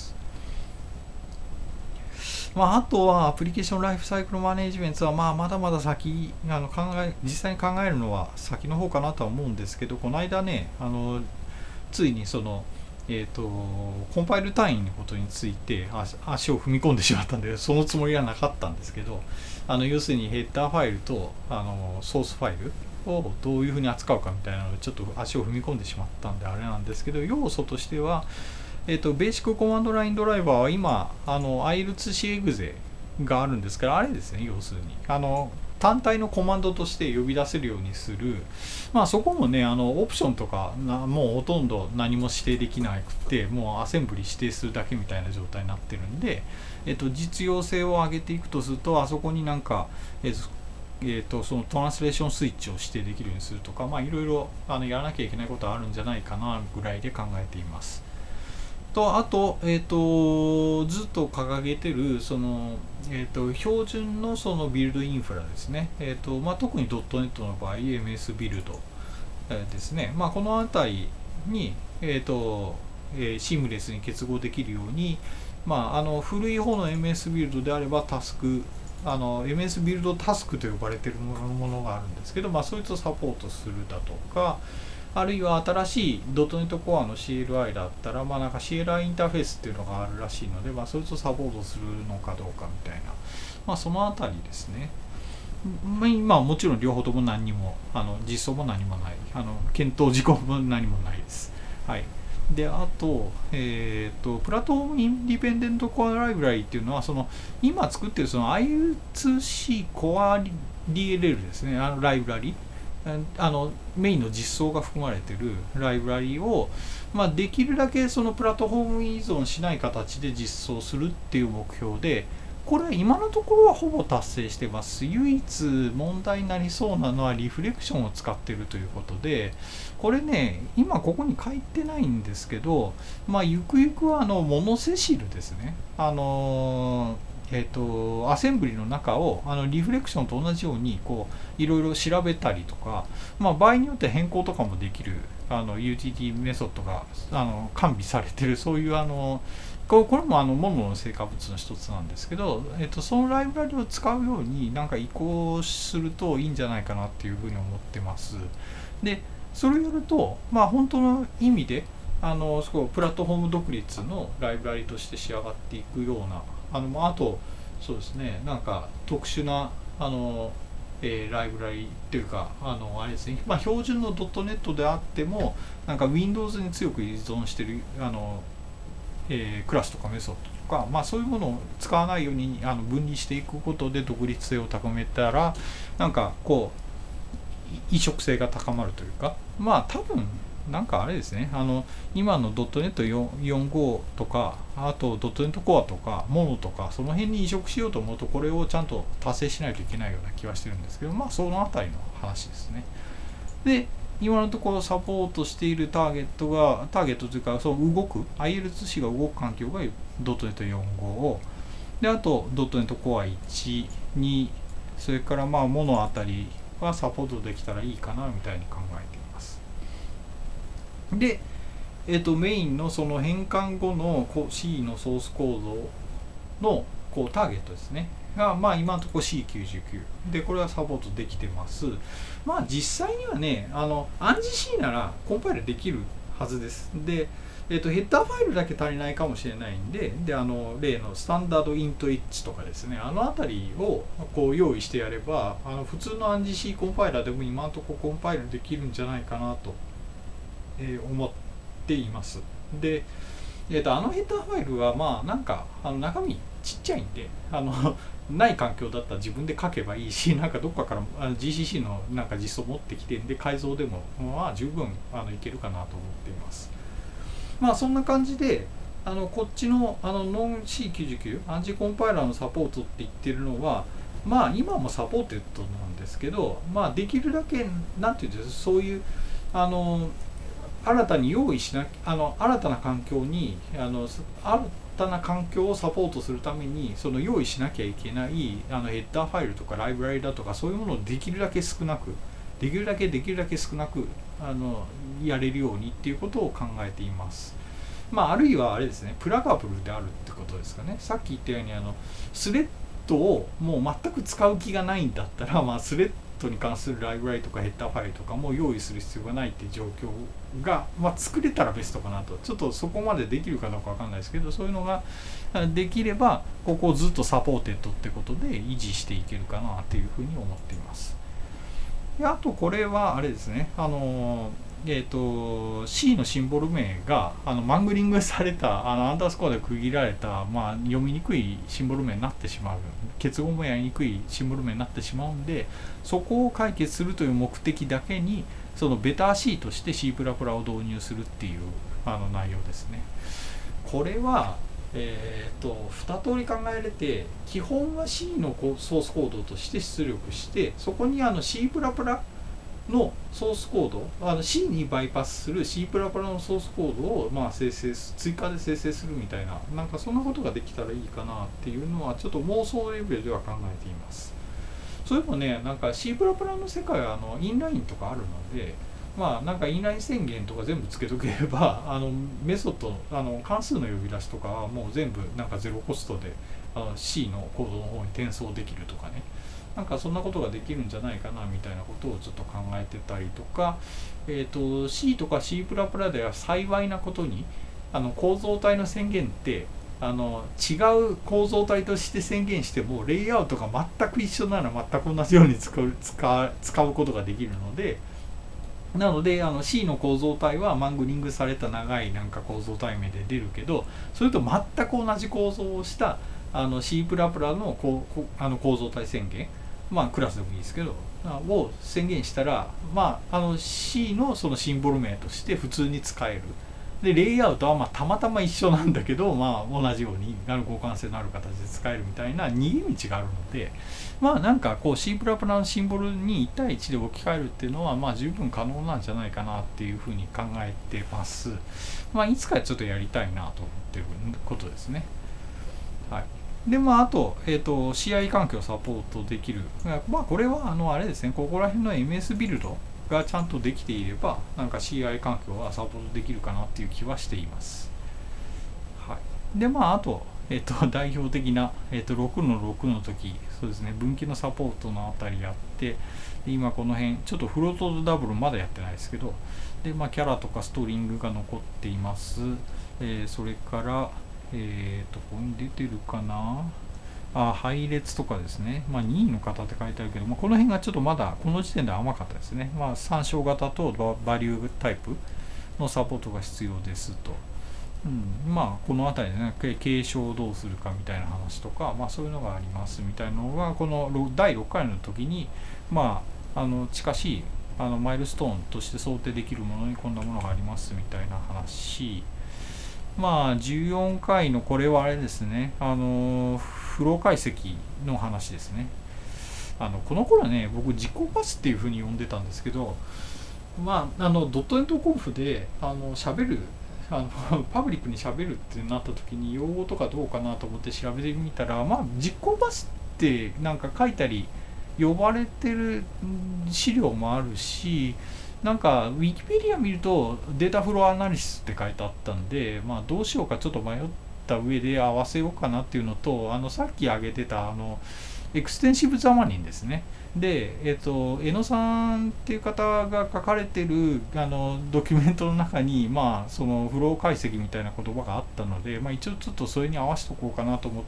まあ、あとはアプリケーションライフサイクルマネジメントはまあまだまだ先あの考え実際に考えるのは先の方かなとは思うんですけど、この間ねあのついにその、えー、とコンパイル単位のことについて足を踏み込んでしまったんで、そのつもりはなかったんですけど、あの要するにヘッダーファイルとあのソースファイルをどういうふうに扱うかみたいなのをちょっと足を踏み込んでしまったんであれなんですけど、要素としてはえー、とベーシックコマンドラインドライバーは今あの アイエルツーシー エグゼがあるんですから、あれですね、要するにあの単体のコマンドとして呼び出せるようにする、まあそこもねあのオプションとかなもうほとんど何も指定できなくて、もうアセンブリ指定するだけみたいな状態になってるんで、えー、と実用性を上げていくとすると、あそこになんか、えーえー、とそのトランスレーションスイッチを指定できるようにするとか、まあいろいろあのやらなきゃいけないことはあるんじゃないかなぐらいで考えています。とあと、えー、とずっと掲げてるその、えー、と標準のそのビルドインフラですね、えーとまあ、特に ドットネット の場合 エムエス ビルド、えー、ですね、まあ、この辺りに、えーとえー、シームレスに結合できるように、まあ、あの古い方の エムエス ビルドであればタスクあの エムエス ビルドタスクと呼ばれているものがあるんですけど、まあ、そいつをサポートするだとか、あるいは新しい ドットネット Core の シーエルアイ だったら、まあ、なんか シーエルアイ インターフェースっていうのがあるらしいので、まあ、それとサポートするのかどうかみたいな、まあ、そのあたりですね。まあ、今はもちろん両方とも何にもあの実装も何もない、あの検討事項も何もないです。はい。であと、えーと、プラットフォームインディペンデントコアライブラリっていうのは、その今作ってるその アイエルツーシー コア ディーエルエル ですね、あのライブラリあのメインの実装が含まれているライブラリを、まあ、できるだけそのプラットフォーム依存しない形で実装するっていう目標で、これは今のところはほぼ達成してます。唯一問題になりそうなのはリフレクションを使っているということで、これね今ここに書いてないんですけど、まあゆくゆくはあのモノセシルですね、あのーえー、とアセンブリの中をあのリフレクションと同じようにこういろいろ調べたりとか、まあ、場合によって変更とかもできるあの ユーティリティ メソッドがあの完備されている、そういうあのこれもあのモノの成果物の一つなんですけど、えー、とそのライブラリを使うようになんか移行するといいんじゃないかなっていうふうに思ってます。でそれをやると、まあ、本当の意味であのすごいプラットフォーム独立のライブラリとして仕上がっていくような、あのあとそうですね、なんか特殊なあの、えー、ライブラリっていうかあのあれですね、まあ、標準の ドットネット であってもなんか Windows に強く依存してるあの、えー、クラスとかメソッドとか、まあ、そういうものを使わないようにあの分離していくことで独立性を高めたら、なんかこう移植性が高まるというか、まあ多分なんかあれですね、あの今の ドットネットよんじゅうご とか、あと ドットネット Core とかモノとかその辺に移植しようと思うと、これをちゃんと達成しないといけないような気はしてるんですけど、まあそのあたりの話ですね。で今のところサポートしているターゲットがターゲットというか、その動く アイエルツーシー が動く環境が ドットネットよんじゅうご で、あと ドットネット Core いち、に、それからまあモノあたりはサポートできたらいいかなみたいに考えています。で、えー、とメインのその変換後の C のソースコードのこうターゲットですねが、まあ、今のところ シーきゅうじゅうきゅう でこれはサポートできてます。まあ実際にはね、あのアンジ C ならコンパイルできるはずです。で、えー、とヘッダーファイルだけ足りないかもしれないんで、であの例のスタンダードイントエッジとかですね、あのあたりをこう用意してやれば、あの普通のアンジ C コンパイラーでも今のところコンパイルできるんじゃないかなと、えー、思っています。で、えー、とあのヘッダーファイルはまあなんかあの中身ちっちゃいんで、あのない環境だったら自分で書けばいいし、なんかどっかからあの ジーシーシー のなんか実装持ってきてんで改造でもまあ十分あのいけるかなと思っています。まあそんな感じで、あのこっちのあのノン シーきゅうじゅうきゅう アンチコンパイラーのサポートって言ってるのは、まあ今もサポーテッドなんですけど、まあできるだけなんていうんですか、そういうあの新たに用意しなあの新たな環境にあの新たな環境をサポートするためにその用意しなきゃいけないあのヘッダーファイルとかライブラリだとかそういうものをできるだけ少なくできるだけできるだけ少なくあのやれるようにっていうことを考えています。まあ、あるいはあれですね、プラガブルであるってことですかね。さっき言ったようにあのスレッドをもう全く使う気がないんだったら、まあ、スレッドに関するライブラリとかヘッダーファイルとかも用意する必要がないっていう状況が、まあ、作れたらベストかなと。ちょっとそこまでできるかどうかわかんないですけど、そういうのができればここをずっとサポーテッドってことで維持していけるかなっていうふうに思っています。であとこれはあれですね、あのえーと、C のシンボル名があのマングリングされたあのアンダースコアで区切られた、まあ、読みにくいシンボル名になってしまう、結合もやりにくいシンボル名になってしまうんで、そこを解決するという目的だけにそのベター C として C++ を導入するっていうあの内容ですね。これはえー、とに通り考えられて、基本は C のソースコードとして出力して、そこにあの C++のソースコード、あの C にバイパスする C++ のソースコードをまあ生成追加で生成するみたいな、なんかそんなことができたらいいかなっていうのはちょっと妄想レベルでは考えています。それもね、なんか C++ の世界はあのインラインとかあるので、まあなんかインライン宣言とか全部つけとければ、あのメソッドあの関数の呼び出しとかはもう全部なんかゼロコストであの C のコードの方に転送できるとかね、なんかそんなことができるんじゃないかなみたいなことをちょっと考えてたりとか、えーと C とか C++ では幸いなことにあの構造体の宣言ってあの違う構造体として宣言してもレイアウトが全く一緒なら全く同じように使う、使う、使うことができるので、なのであの C の構造体はマングリングされた長いなんか構造体名で出るけど、それと全く同じ構造をしたあの C++ のこうこあの構造体宣言、まあクラスでもいいですけどを宣言したら、まあ、あの C のそのシンボル名として普通に使える。でレイアウトはまあたまたま一緒なんだけど、まあ、同じようにあの互換性のある形で使えるみたいな逃げ道があるので、まあなんかこう C++ のシンボルにいち対いちで置き換えるっていうのはまあ十分可能なんじゃないかなっていうふうに考えてます。まあいつかちょっとやりたいなと思ってることですね。はい。でまああと、えーと、シーアイ 環境をサポートできる。まあこれはあのあれですね、ここら辺の エムエス ビルドがちゃんとできていれば、なんか シーアイ 環境はサポートできるかなっていう気はしています。はい。でまああと、えっと、代表的な、えっと、ろくのろくの時、そうですね、分岐のサポートのあたりやって、で今この辺、ちょっとフロートとダブルまだやってないですけど、でまあキャラとかストリングが残っています。えー、それから、えっと、ここに出てるかな。あ配列とかですね、まあ、任意の型って書いてあるけど、まあ、この辺がちょっとまだこの時点で甘かったですね。まあ、参照型とバリュータイプのサポートが必要ですと。うん、まあこの辺りでね、継承をどうするかみたいな話とか、まあ、そういうのがありますみたいなのがこのだいろっかいの時に、まあ、あの近しいあのマイルストーンとして想定できるものにこんなものがありますみたいな話。まあじゅうよんかいのこれはあれですね、あのフロー解析の話ですね。あのこの頃ね、僕実行パスっていう風に呼んでたんですけど、まああのドットネットコンフであの喋るあのパブリックに喋るってなった時に用語とかどうかなと思って調べてみたら、まあ実行パスってなんか書いたり呼ばれてる資料もあるし、なんかウィキペディア見るとデータフローアナリシスって書いてあったんで、まあどうしようかちょっと迷った上で合わせようかなっていうのと、あのさっき挙げてたあのエクステンシブザマニンですね。で、えっと、江野さんっていう方が書かれてるあのドキュメントの中に、まあ、そのフロー解析みたいな言葉があったので、まあ、一応ちょっとそれに合わせとこうかなと思って、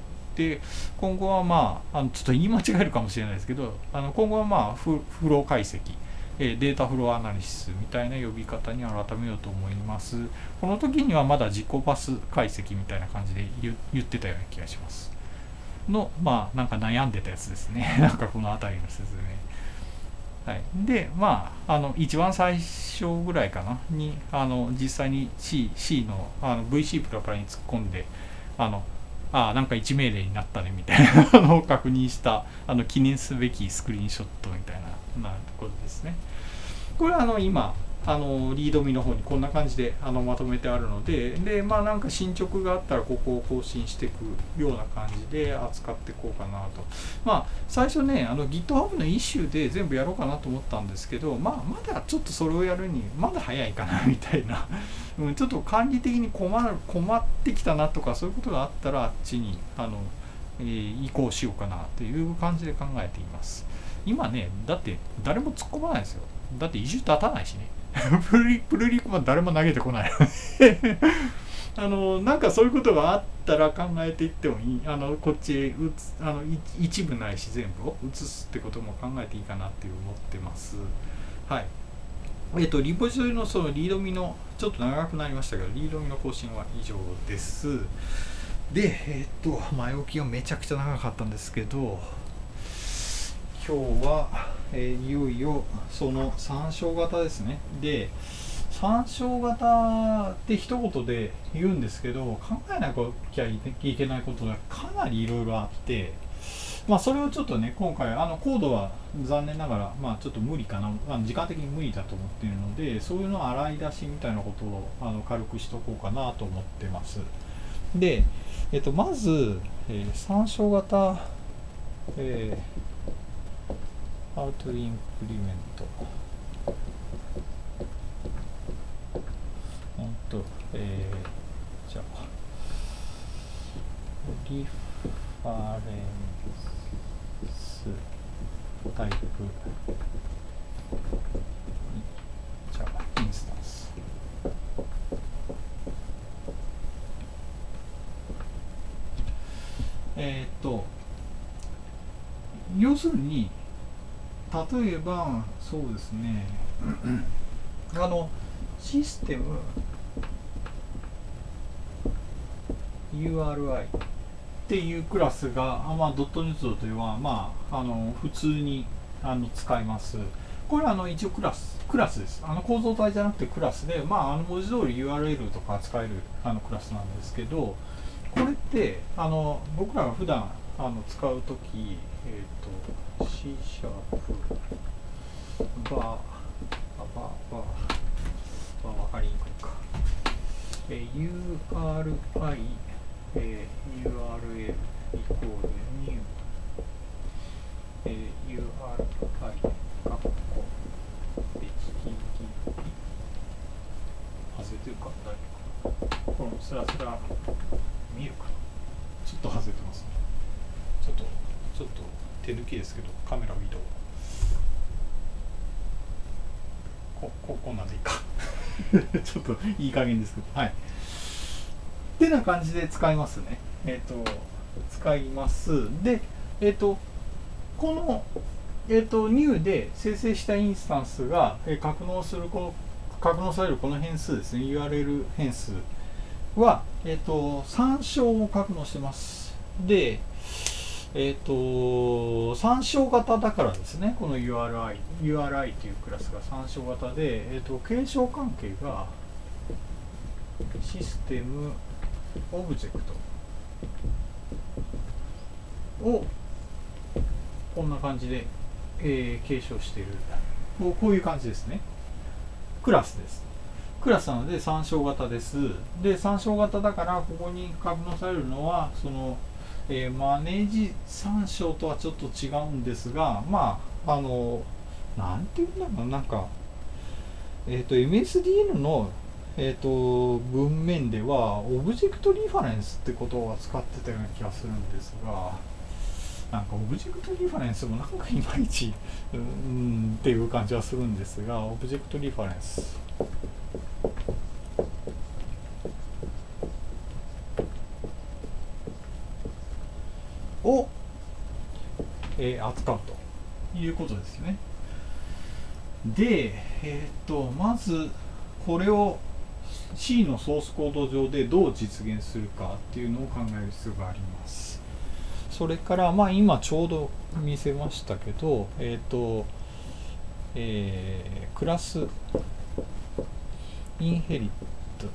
今後はまあ、あのちょっと言い間違えるかもしれないですけど、あの今後はまあフ、フロー解析、データフローアナリシスみたいな呼び方に改めようと思います。この時にはまだ自己パス解析みたいな感じで言ってたような気がします。のまあなんか悩んでたやつですね。なんかこの辺りの説明。はい、でまああの一番最初ぐらいかなにあの実際に C, C の, あの ブイシー プラプラに突っ込んであのあなんかいち命令になったねみたいなのを確認したあの記念すべきスクリーンショットみたいななところですね。これはあの今あのリードミの方にこんな感じであのまとめてあるので、でまあなんか進捗があったらここを更新していくような感じで扱っていこうかなと。まあ最初ねあの GitHub のイシューで全部やろうかなと思ったんですけど、まあまだちょっとそれをやるにまだ早いかなみたいな、うん、ちょっと管理的に困る困ってきたなとかそういうことがあったらあっちにあの、えー、移行しようかなという感じで考えています。今ねだって誰も突っ込まないですよ。だってイシュー立たないしね。プルリプルリクは誰も投げてこないあのなんかそういうことがあったら考えていってもいい、あのこっちへ移つあの一部ないし全部を移すってことも考えていいかなって思ってます。はい。えっとリポジトリのそのリードミのちょっと長くなりましたけど、リードミの更新は以上です。でえっと前置きはめちゃくちゃ長かったんですけど、今日は、えー、いよいよその参照型ですね。で参照型って一言で言うんですけど、考えなきゃいけないことがかなりいろいろあって、まあそれをちょっとね今回あのコードは残念ながらまあちょっと無理かな、あの時間的に無理だと思っているので、そういうのを洗い出しみたいなことをあの軽くしとこうかなと思ってます。で、えっと、まず、えー、参照型、えー How to implement うんと、えー、じゃあリファレンスタイプじゃあインスタンスえっと要するに例えばそうですねあのシステム ユーアールアイ っていうクラスが、まあ、ドットネットというのは、まあ、あの普通にあの使います。これはあの一応クラスクラスです。あの構造体じゃなくてクラスで、まあ、あの文字通り ユーアールエル とか使えるあのクラスなんですけど、これってあの僕らが普段あの使うとき、えっと C シャープバーバーバーバーわかりにくいか、えー、ユーアールアイ、えー、ユーアールエル イコールニュー、えー、ユーアールアイ カッコエイチティーティーピー 外れてるか大丈夫かな、このスラスラ見えるかな、ちょっと外れてますね。ちょっとちょっと手抜きですけどカメラを移動、こここんなんでいいかちょっといい加減ですけど、はいってな感じで使いますね。えっ、ー、と使います。でえっ、ー、とこのえっ、ー、と new で生成したインスタンスが、えー、格納するこの格納されるこの変数ですね、 ユーアールエル 変数はえっ、と参照を格納してます。でえっ、と参照型だからですね、この ユーアールアイ ユーアールアイ というクラスが参照型で、えっ、と継承関係がシステムオブジェクトをこんな感じで、えー、継承している、こう、こういう感じですね。クラスです。クラスなので参照型です。で参照型だからここに格納されるのはそのえー、マネージ参照とはちょっと違うんですが、まああのなんていうんだろうな、なんかえっ、ー、と エムエスディーエヌ のえっ、ー、と文面ではオブジェクトリファレンスってことを使ってたような気がするんですが、なんかオブジェクトリファレンスもなんかいまいちうんっていう感じはするんですが、オブジェクトリファレンスを、えー、扱うということですね。で、えー、とまずこれを C のソースコード上でどう実現するかっていうのを考える必要があります。それから、まあ、今ちょうど見せましたけど、えっ、ー、と、えー、クラスインヘリット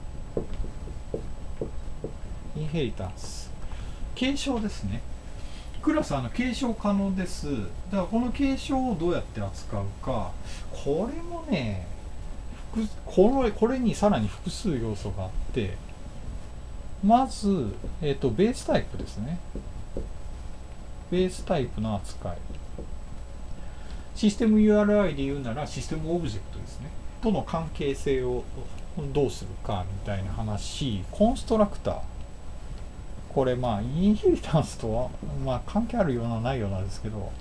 インヘリタンス継承ですね。 クラスあの継承可能です。だからこの継承をどうやって扱うか、これもね、これこれにさらに複数要素があって、まず、えーと、ベースタイプですね。ベースタイプの扱い。システム ユーアールアイ で言うならシステムオブジェクトですね。との関係性をどうするかみたいな話。コンストラクター。これまあインヘリタンスとは、まあ、関係あるようなないようなんですけど、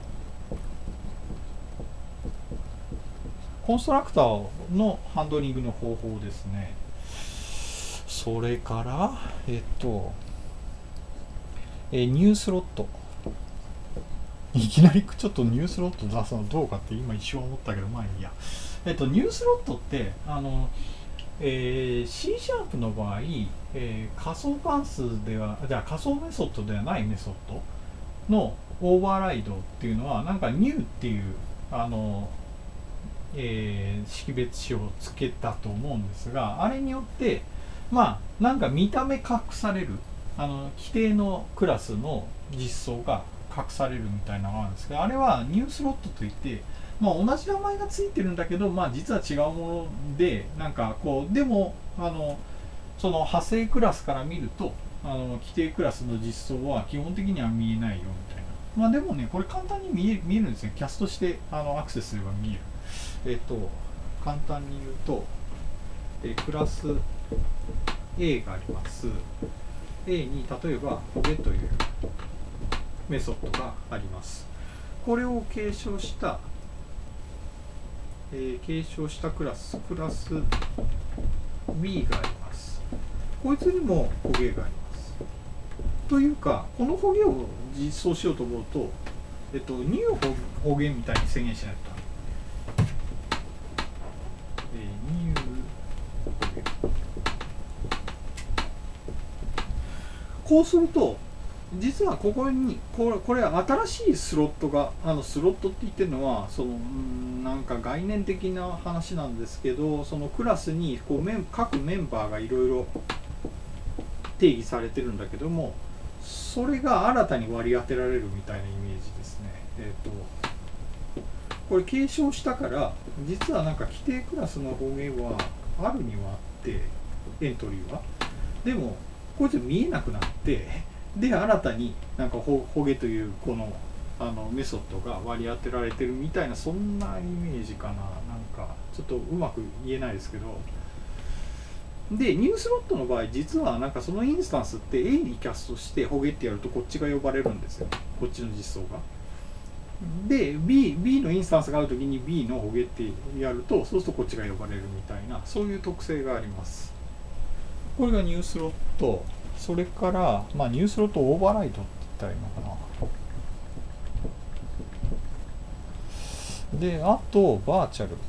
コンストラクターのハンドリングの方法ですね。それからえっとえニュースロット、いきなりちょっとニュースロット出すのどうかって今一瞬思ったけど、まあいいや。えっとニュースロットってあのえー、C シャープの場合、えー、仮想関数では、じゃあ仮想メソッドではないメソッドのオーバーライドっていうのは、なんか new っていうあの、えー、識別詞をつけたと思うんですが、あれによってまあなんか見た目隠される、あの規定のクラスの実装が隠されるみたいなのがあるんですが、あれはニュースロットといって、まあ、同じ名前がついてるんだけど、まあ、実は違うもので、なんかこうでもあのその派生クラスから見ると、あの規定クラスの実装は基本的には見えないよみたいな。まあでもね、これ簡単に見え見えるんですね。キャストしてあのアクセスすれば見える。えっと簡単に言うと、えクラス A があります。A に例えばホゲというメソッドがあります。これを継承したえー、継承したクラス、クラス B があります。こいつにもホゲがあります。というか、このホゲを実装しようと思うと、えっと、ニューホゲみたいに宣言しないと。えー、ニューホゲ。こうすると、実はここにこれこれ新しいスロットが、あのスロットって言ってるのはそのなんか概念的な話なんですけど、そのクラスにこうメン各メンバーがいろいろ定義されてるんだけども、それが新たに割り当てられるみたいなイメージですね。えっとこれ継承したから、実はなんか規定クラスの方言はあるにはあって、エントリーはでもこいつ見えなくなって、で新たになんかホゲというこのあのメソッドが割り当てられてるみたいな、そんなイメージかな。なんかちょっとうまく言えないですけど、でニュースロットの場合、実はなんかそのインスタンスって A にキャストしてホゲってやるとこっちが呼ばれるんですよ、こっちの実装が。で B, B のインスタンスがあるときに B のホゲってやると、そうするとこっちが呼ばれるみたいな、そういう特性があります。これがニュースロット。それから、まあ、ニュースロットオーバーライドって言ったらいいのかな。で、あと、バーチャル。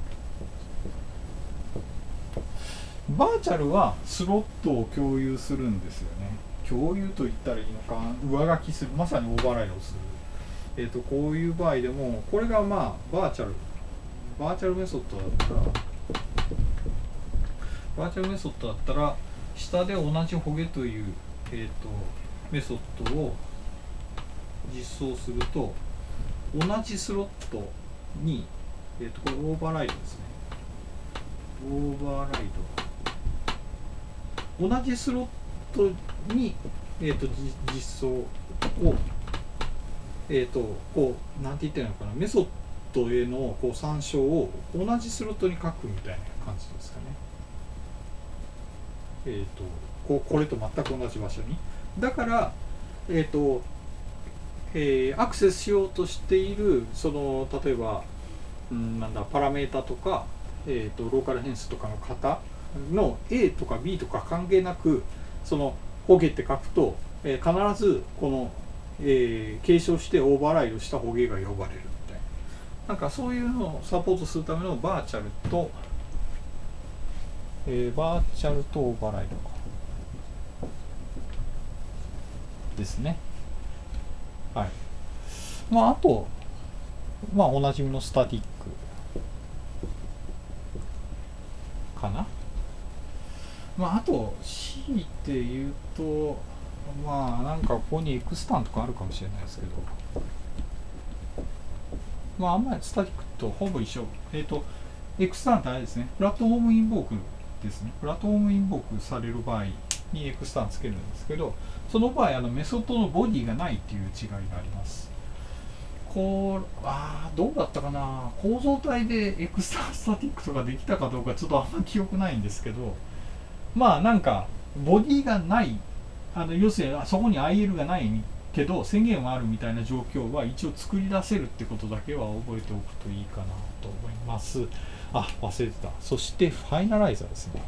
バーチャルはスロットを共有するんですよね。共有と言ったらいいのか、上書きする、まさにオーバーライドをする。えっと、こういう場合でも、これがまあ、バーチャル。バーチャルメソッドだったら、バーチャルメソッドだったら、下で同じホゲという、えー、とメソッドを実装すると、同じスロットに、えー、とこれオーバーライドですね。オーバーライド。同じスロットに、えー、と実装を、えー、とこうなんて言ってるのかな、メソッドへのこう参照を同じスロットに書くみたいな感じですかね。えー、と こ, これと全く同じ場所に。だから、えーとえー、アクセスしようとしているその例えば、うん、なんだパラメータとか、えー、とローカル変数とかの型の A とか B とか関係なく、そのホゲって書くと、えー、必ずこの、えー、継承してオーバーライドしたホゲが呼ばれるみたいな、なんかそういうのをサポートするためのバーチャルと、えー、バーチャルとオーバーライドですね。はい。まああと、まあおなじみのスタティックかな。まああと強いて言うと、 まあなんかここにエクスタンとかあるかもしれないですけど、まああんまりスタティックとほぼ一緒。えっ、ー、とエクスタンってあれですね、プラットフォームインボークですね。プラットフォームインボークされる場合にエクスタンつけるんですけど、その場合あのメソッドのボディがないっていう違いがあります。こうあどうだったかな、構造体でエクスタンスタティックとかできたかどうかちょっとあんま記憶ないんですけど、まあなんかボディがない、あの要するにそこに アイエル がないけど宣言はあるみたいな状況は一応作り出せるってことだけは覚えておくといいかなと思います。あ、忘れてた。そしてファイナライザーですね。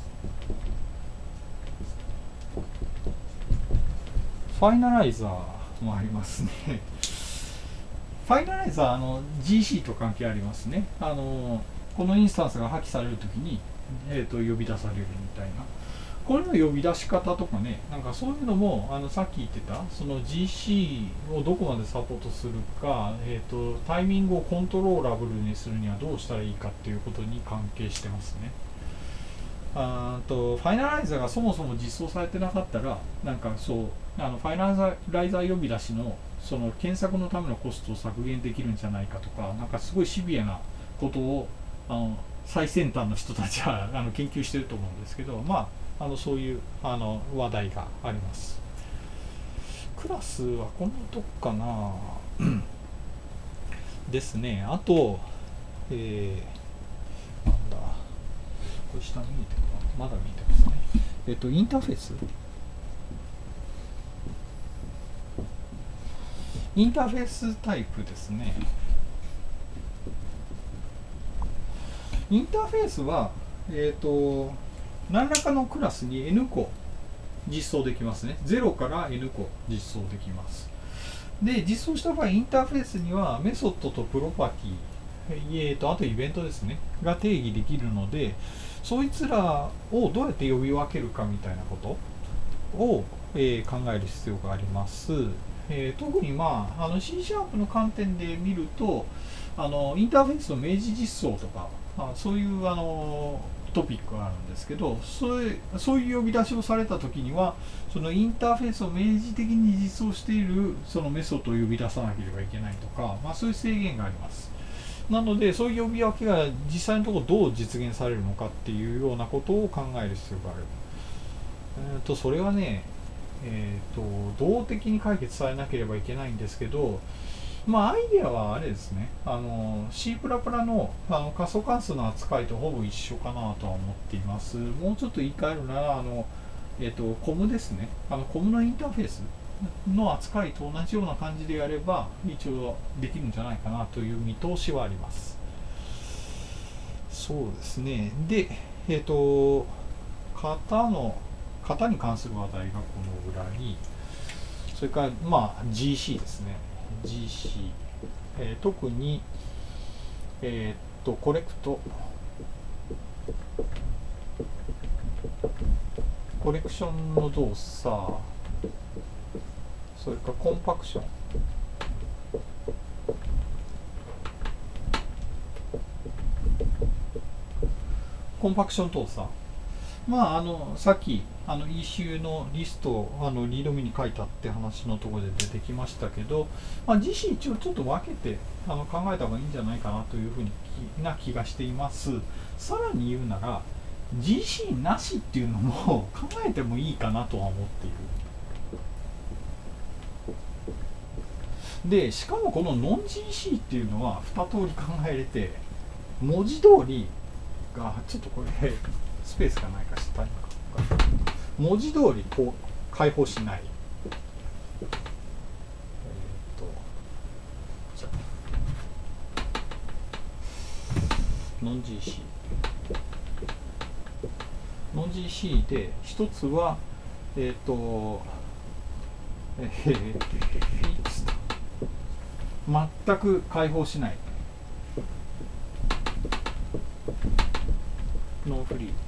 ファイナライザーもありますね。ファイナライザー、あの ジーシー と関係ありますね。あのこのインスタンスが破棄されるときに、えー、と呼び出されるみたいな、これの呼び出し方とかね、なんかそういうのもあのさっき言ってたその ジーシー をどこまでサポートするか、えー、とタイミングをコントローラブルにするにはどうしたらいいかっていうことに関係してますね。あとファイナライザーがそもそも実装されてなかったら、なんかそうあのファイナライザー呼び出しのその検索のためのコストを削減できるんじゃないかとか、なんかすごいシビアなことをあの最先端の人たちはあの研究してると思うんですけど、まあ、あのそういうあの話題があります。クラスはこのとこかなですね。あと、えー、なんだこれ下見えてるか、まだ見えてますね。えっとインターフェースインターフェースタイプですね。インターフェースは、えーと、何らかのクラスに N 個実装できますね。ゼロから N 個実装できます。で、実装した場合、インターフェースにはメソッドとプロパティ、えーと、あとイベントですね、が定義できるので、そいつらをどうやって呼び分けるかみたいなことを、えー、考える必要があります。えー、特に、まあ、あの C シャープの観点で見ると、あのインターフェースの明示実装とか、あそういうあのトピックがあるんですけど、それそういう呼び出しをされたときには、そのインターフェースを明示的に実装しているそのメソッドを呼び出さなければいけないとか、まあ、そういう制限があります。なので、そういう呼び分けが実際のところどう実現されるのかっていうようなことを考える必要がある。えー、とそれはね、えー、と動的に解決されなければいけないんですけど、まあアイデアはあれですね、あの C++ の, あの仮想関数の扱いとほぼ一緒かなとは思っています。もうちょっと言い換えるなら、あの、えー、とコムですね、あのコムのインターフェースの扱いと同じような感じでやれば一応できるんじゃないかなという見通しはあります。そうですね。で、えっ、ー、と型の型に関する話題がこのぐらい。それからまあ ジーシー ですね。ジーシー、えー、特にえっ、ー、とコレクトコレクションの動作、それからコンパクション、コンパクション動作、まあ、あのさっきあの イーシュー のリストをあのリードミに書いたって話のところで出てきましたけど、まあ、ジーシー 一応ちょっと分けてあの考えた方がいいんじゃないかなというふうにな気がしています。さらに言うなら ジーシー なしっていうのも考えてもいいかなとは思っている。でしかもこのノン ジーシー っていうのはに通り考えれて、文字通りがちょっとこれスペースがないか下にか文字通りこう開放しない、えー、とじゃあノン ジーシー ノン ジーシー で一つはえっ、ー、とえー、フィックス全く開放しないノーフリー。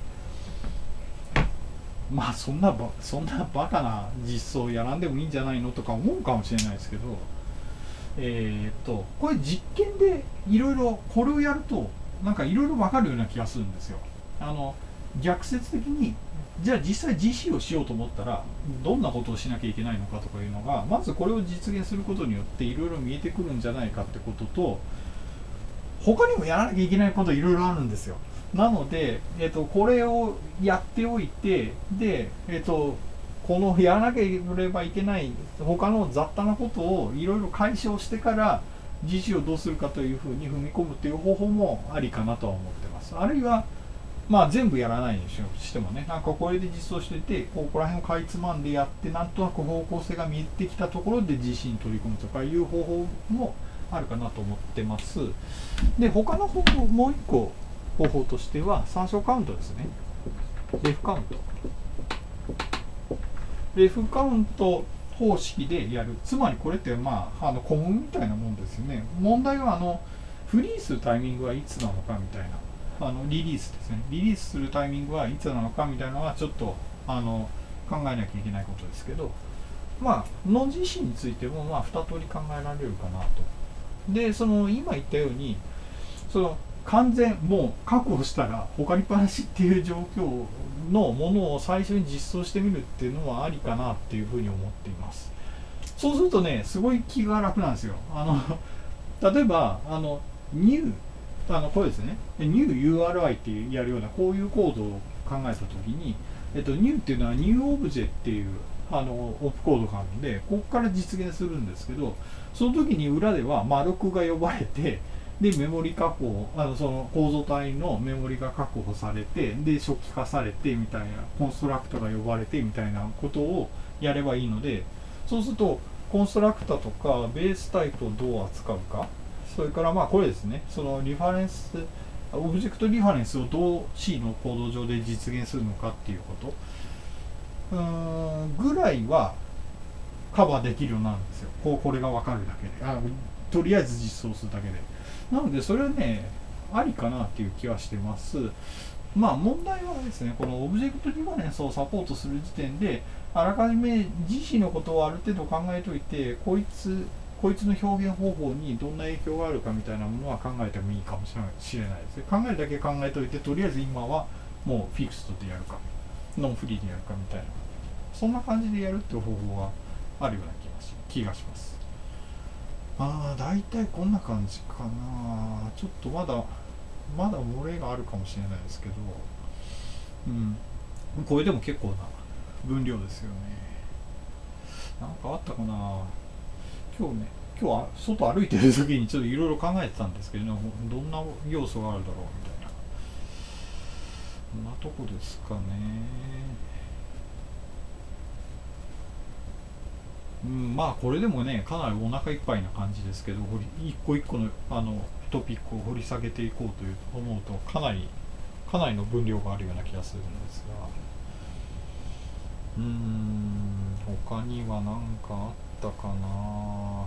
まあそんなばそんなバカな実装やらんでもいいんじゃないのとか思うかもしれないですけど、えー、っとこれ実験でいろいろこれをやるとなんかいろいろ分かるような気がするんですよ。あの逆説的にじゃあ実際実施をしようと思ったらどんなことをしなきゃいけないのかとかいうのがまずこれを実現することによっていろいろ見えてくるんじゃないかってことと、他にもやらなきゃいけないこといろいろあるんですよ。なので、えっと、これをやっておいてで、えっと、このやらなければいけない他の雑多なことをいろいろ解消してから実施をどうするかというふうに踏み込むという方法もありかなとは思ってます。あるいはまあ全部やらないにしてもね、なんかこれで実装していてここら辺をかいつまんでやってなんとなく方向性が見えてきたところで実施に取り組むとかいう方法もあるかなと思ってます。で他の方法もう一個方法としては参照カウントですね。レフカウントレフカウント方式でやる。つまりこれってまああのコムみたいなもんですよね。問題はあのフリーするタイミングはいつなのかみたいな、あのリリースですね。リリースするタイミングはいつなのかみたいなのはちょっとあの考えなきゃいけないことですけど、まあノン実施についてもまあに通り考えられるかなと。でその今言ったようにその完全もう確保したら他にっぱなしっていう状況のものを最初に実装してみるっていうのはありかなっていうふうに思っています。そうするとねすごい気が楽なんですよ。あの例えばあの new あのこれですね new ユーアールアイ ってやるようなこういうコードを考えたときに、えっと、new っていうのは new obj っていうあのオプコードがあるのでここから実現するんですけど、その時に裏ではマルクが呼ばれてでメモリ確保あのその構造体のメモリが確保されてで初期化されてみたいなコンストラクタが呼ばれてみたいなことをやればいいので、そうするとコンストラクタとかベースタイプをどう扱うか、それからまあこれですね、そのリファレンスオブジェクトリファレンスをどう C のコード上で実現するのかっていうことうーんぐらいはカバーできるようになるんですよ。こうこれが分かるだけであとりあえず実装するだけで。なのでそれはねありかなっていう気はしてます。まあ問題はですね、このオブジェクトリファレンスをサポートする時点であらかじめ自身のことをある程度考えておいてこいつこいつの表現方法にどんな影響があるかみたいなものは考えてもいいかもしれないですね。考えるだけ考えておいてとりあえず今はもうフィクストでやるかノンフリーでやるかみたいな、そんな感じでやるっていう方法はあるような気がします。ああ大体こんな感じかな。ちょっとまだまだ漏れがあるかもしれないですけど、うんこれでも結構な分量ですよね。なんかあったかな。今日ね今日は外歩いてる時にちょっといろいろ考えてたんですけど、ね、どんな要素があるだろうみたいな、こんなとこですかね。うん、まあこれでもねかなりお腹いっぱいな感じですけど、一個一個のあのトピックを掘り下げていこうという思うとかなりかなりの分量があるような気がするんですが、うーん他には何かあったかな。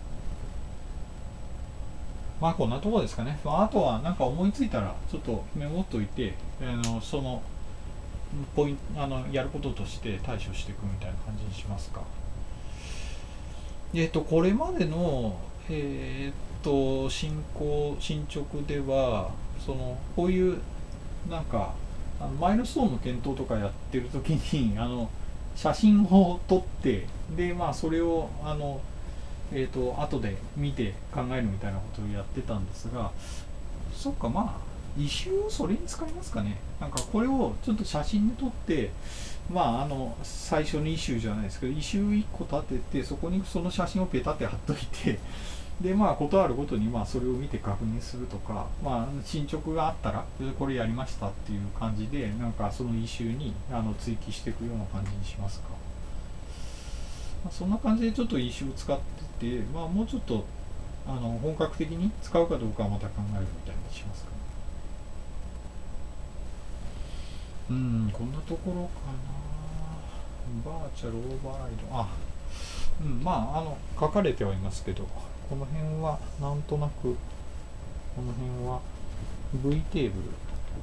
まあこんなところですかね。まあ、あとは何か思いついたらちょっとメモっといて、あのそのポイントあのやることとして対処していくみたいな感じにしますか。えっとこれまでのえっと進行進捗ではそのこういうなんかあのマイルストーンの検討とかやってる時にあの写真を撮ってでまあそれをあのえっと後で見て考えるみたいなことをやってたんですが、そっかまあイシューをそれに使いますかね。なんかこれをちょっと写真で撮ってまああの最初のイシューじゃないですけどイシューいっこ立ててそこにその写真をペタって貼っといてでまあことあるごとにまあそれを見て確認するとか、まあ進捗があったらこれやりましたっていう感じでなんかそのイシューにあの追記していくような感じにしますか。まあ、そんな感じでちょっとイシューを使ってて、まあもうちょっとあの本格的に使うかどうかはまた考えるみたいにしますかね。うん、こんなところかな。バーチャルオーバーライド。あ、うん、まあ、あの、書かれてはいますけど、この辺は、なんとなく、この辺は、V テーブル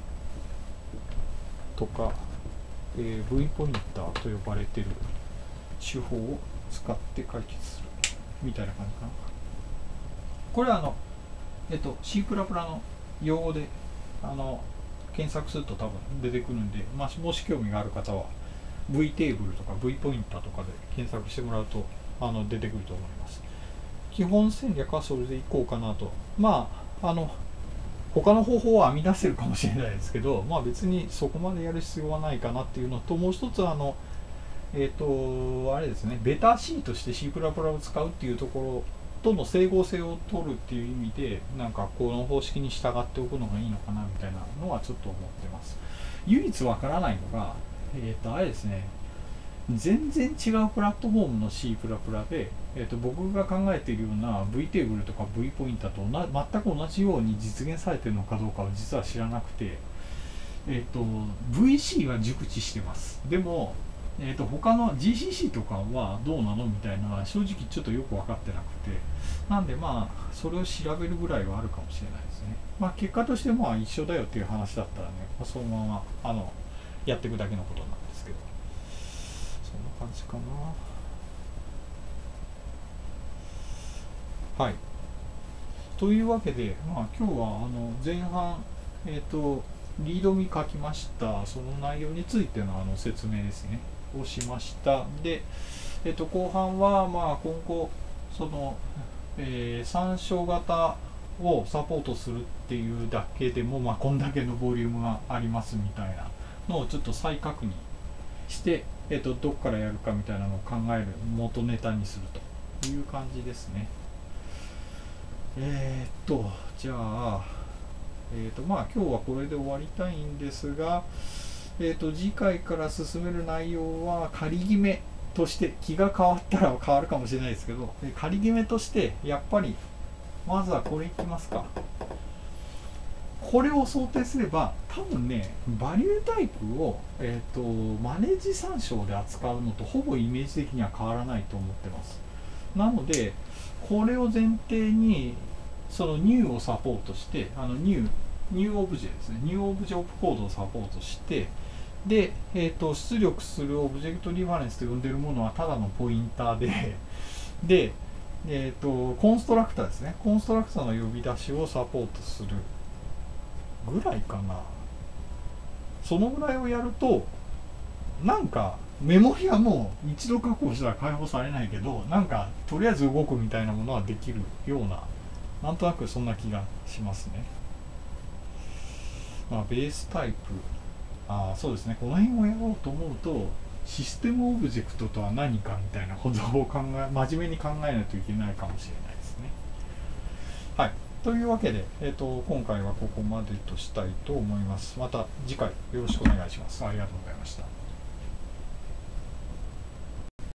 とか、えー、V ポインターと呼ばれている手法を使って解決するみたいな感じかな。これは、あの、えっと、C++ の用語で、あの、 検索すると多分出てくるんで、まあ、もし興味がある方は V テーブルとか V ポインターとかで検索してもらうとあの出てくると思います。基本戦略はそれでいこうかなと。まああの他の方法は編み出せるかもしれないですけど、まあ、別にそこまでやる必要はないかなっていうのと、もう一つはあのえっ、ー、とあれですね、ベタ C として C++ を使うっていうところとの整合性を取るっていう意味で、なんかこの方式に従っておくのがいいのかなみたいなのはちょっと思ってます。唯一わからないのが、えっ、ー、とあれですね、全然違うプラットフォームの C++ で、えー、と僕が考えているような V テーブルとか V ポインターと全く同じように実現されているのかどうかは実は知らなくて、えー、と ブイシー は熟知してます。でも、えー、と他の ジーシーシー とかはどうなのみたいなのは正直ちょっとよく分かってなくて、なんでまあそれを調べるぐらいはあるかもしれないですね。まあ結果としてまあ一緒だよっていう話だったらね、まあ、そのままあのやっていくだけのことなんですけど、そんな感じかな。はい。というわけで、まあ、今日はあの前半、えーと、リードミ書きました、その内容についてのあの説明ですね、をしました。で、えーと、後半は、まあ、今後、その、えー、参照型をサポートするっていうだけでも、まあ、こんだけのボリュームがありますみたいなのをちょっと再確認して、えーと、どこからやるかみたいなのを考える元ネタにするという感じですね。えー、っとじゃあ、えー、っとまあ今日はこれで終わりたいんですが、えー、っと次回から進める内容は仮決めとして、気が変わったら変わるかもしれないですけど、仮決めとしてやっぱりまずはこれいきますか。これを想定すれば多分ね、バリュータイプを、えー、とマネージ参照で扱うのとほぼイメージ的には変わらないと思ってます。なのでこれを前提にその ニュー をサポートして、あの ニュー ニューオブジェですね、ニューオブジェオプコードをサポートして、で、えー、と出力するオブジェクトリファレンスと呼んでいるものはただのポインターでで、えー、とコンストラクターですね、コンストラクターの呼び出しをサポートするぐらいかな。そのぐらいをやると、なんかメモリはもう一度確保したら解放されないけど、なんかとりあえず動くみたいなものはできるような、なんとなくそんな気がしますね。まあベースタイプ、ああそうですね、この辺をやろうと思うとシステムオブジェクトとは何かみたいなことを考え真面目に考えないといけないかもしれないですね。はい、というわけで、えーと、今回はここまでとしたいと思います。また次回よろしくお願いします。ありがとうございました。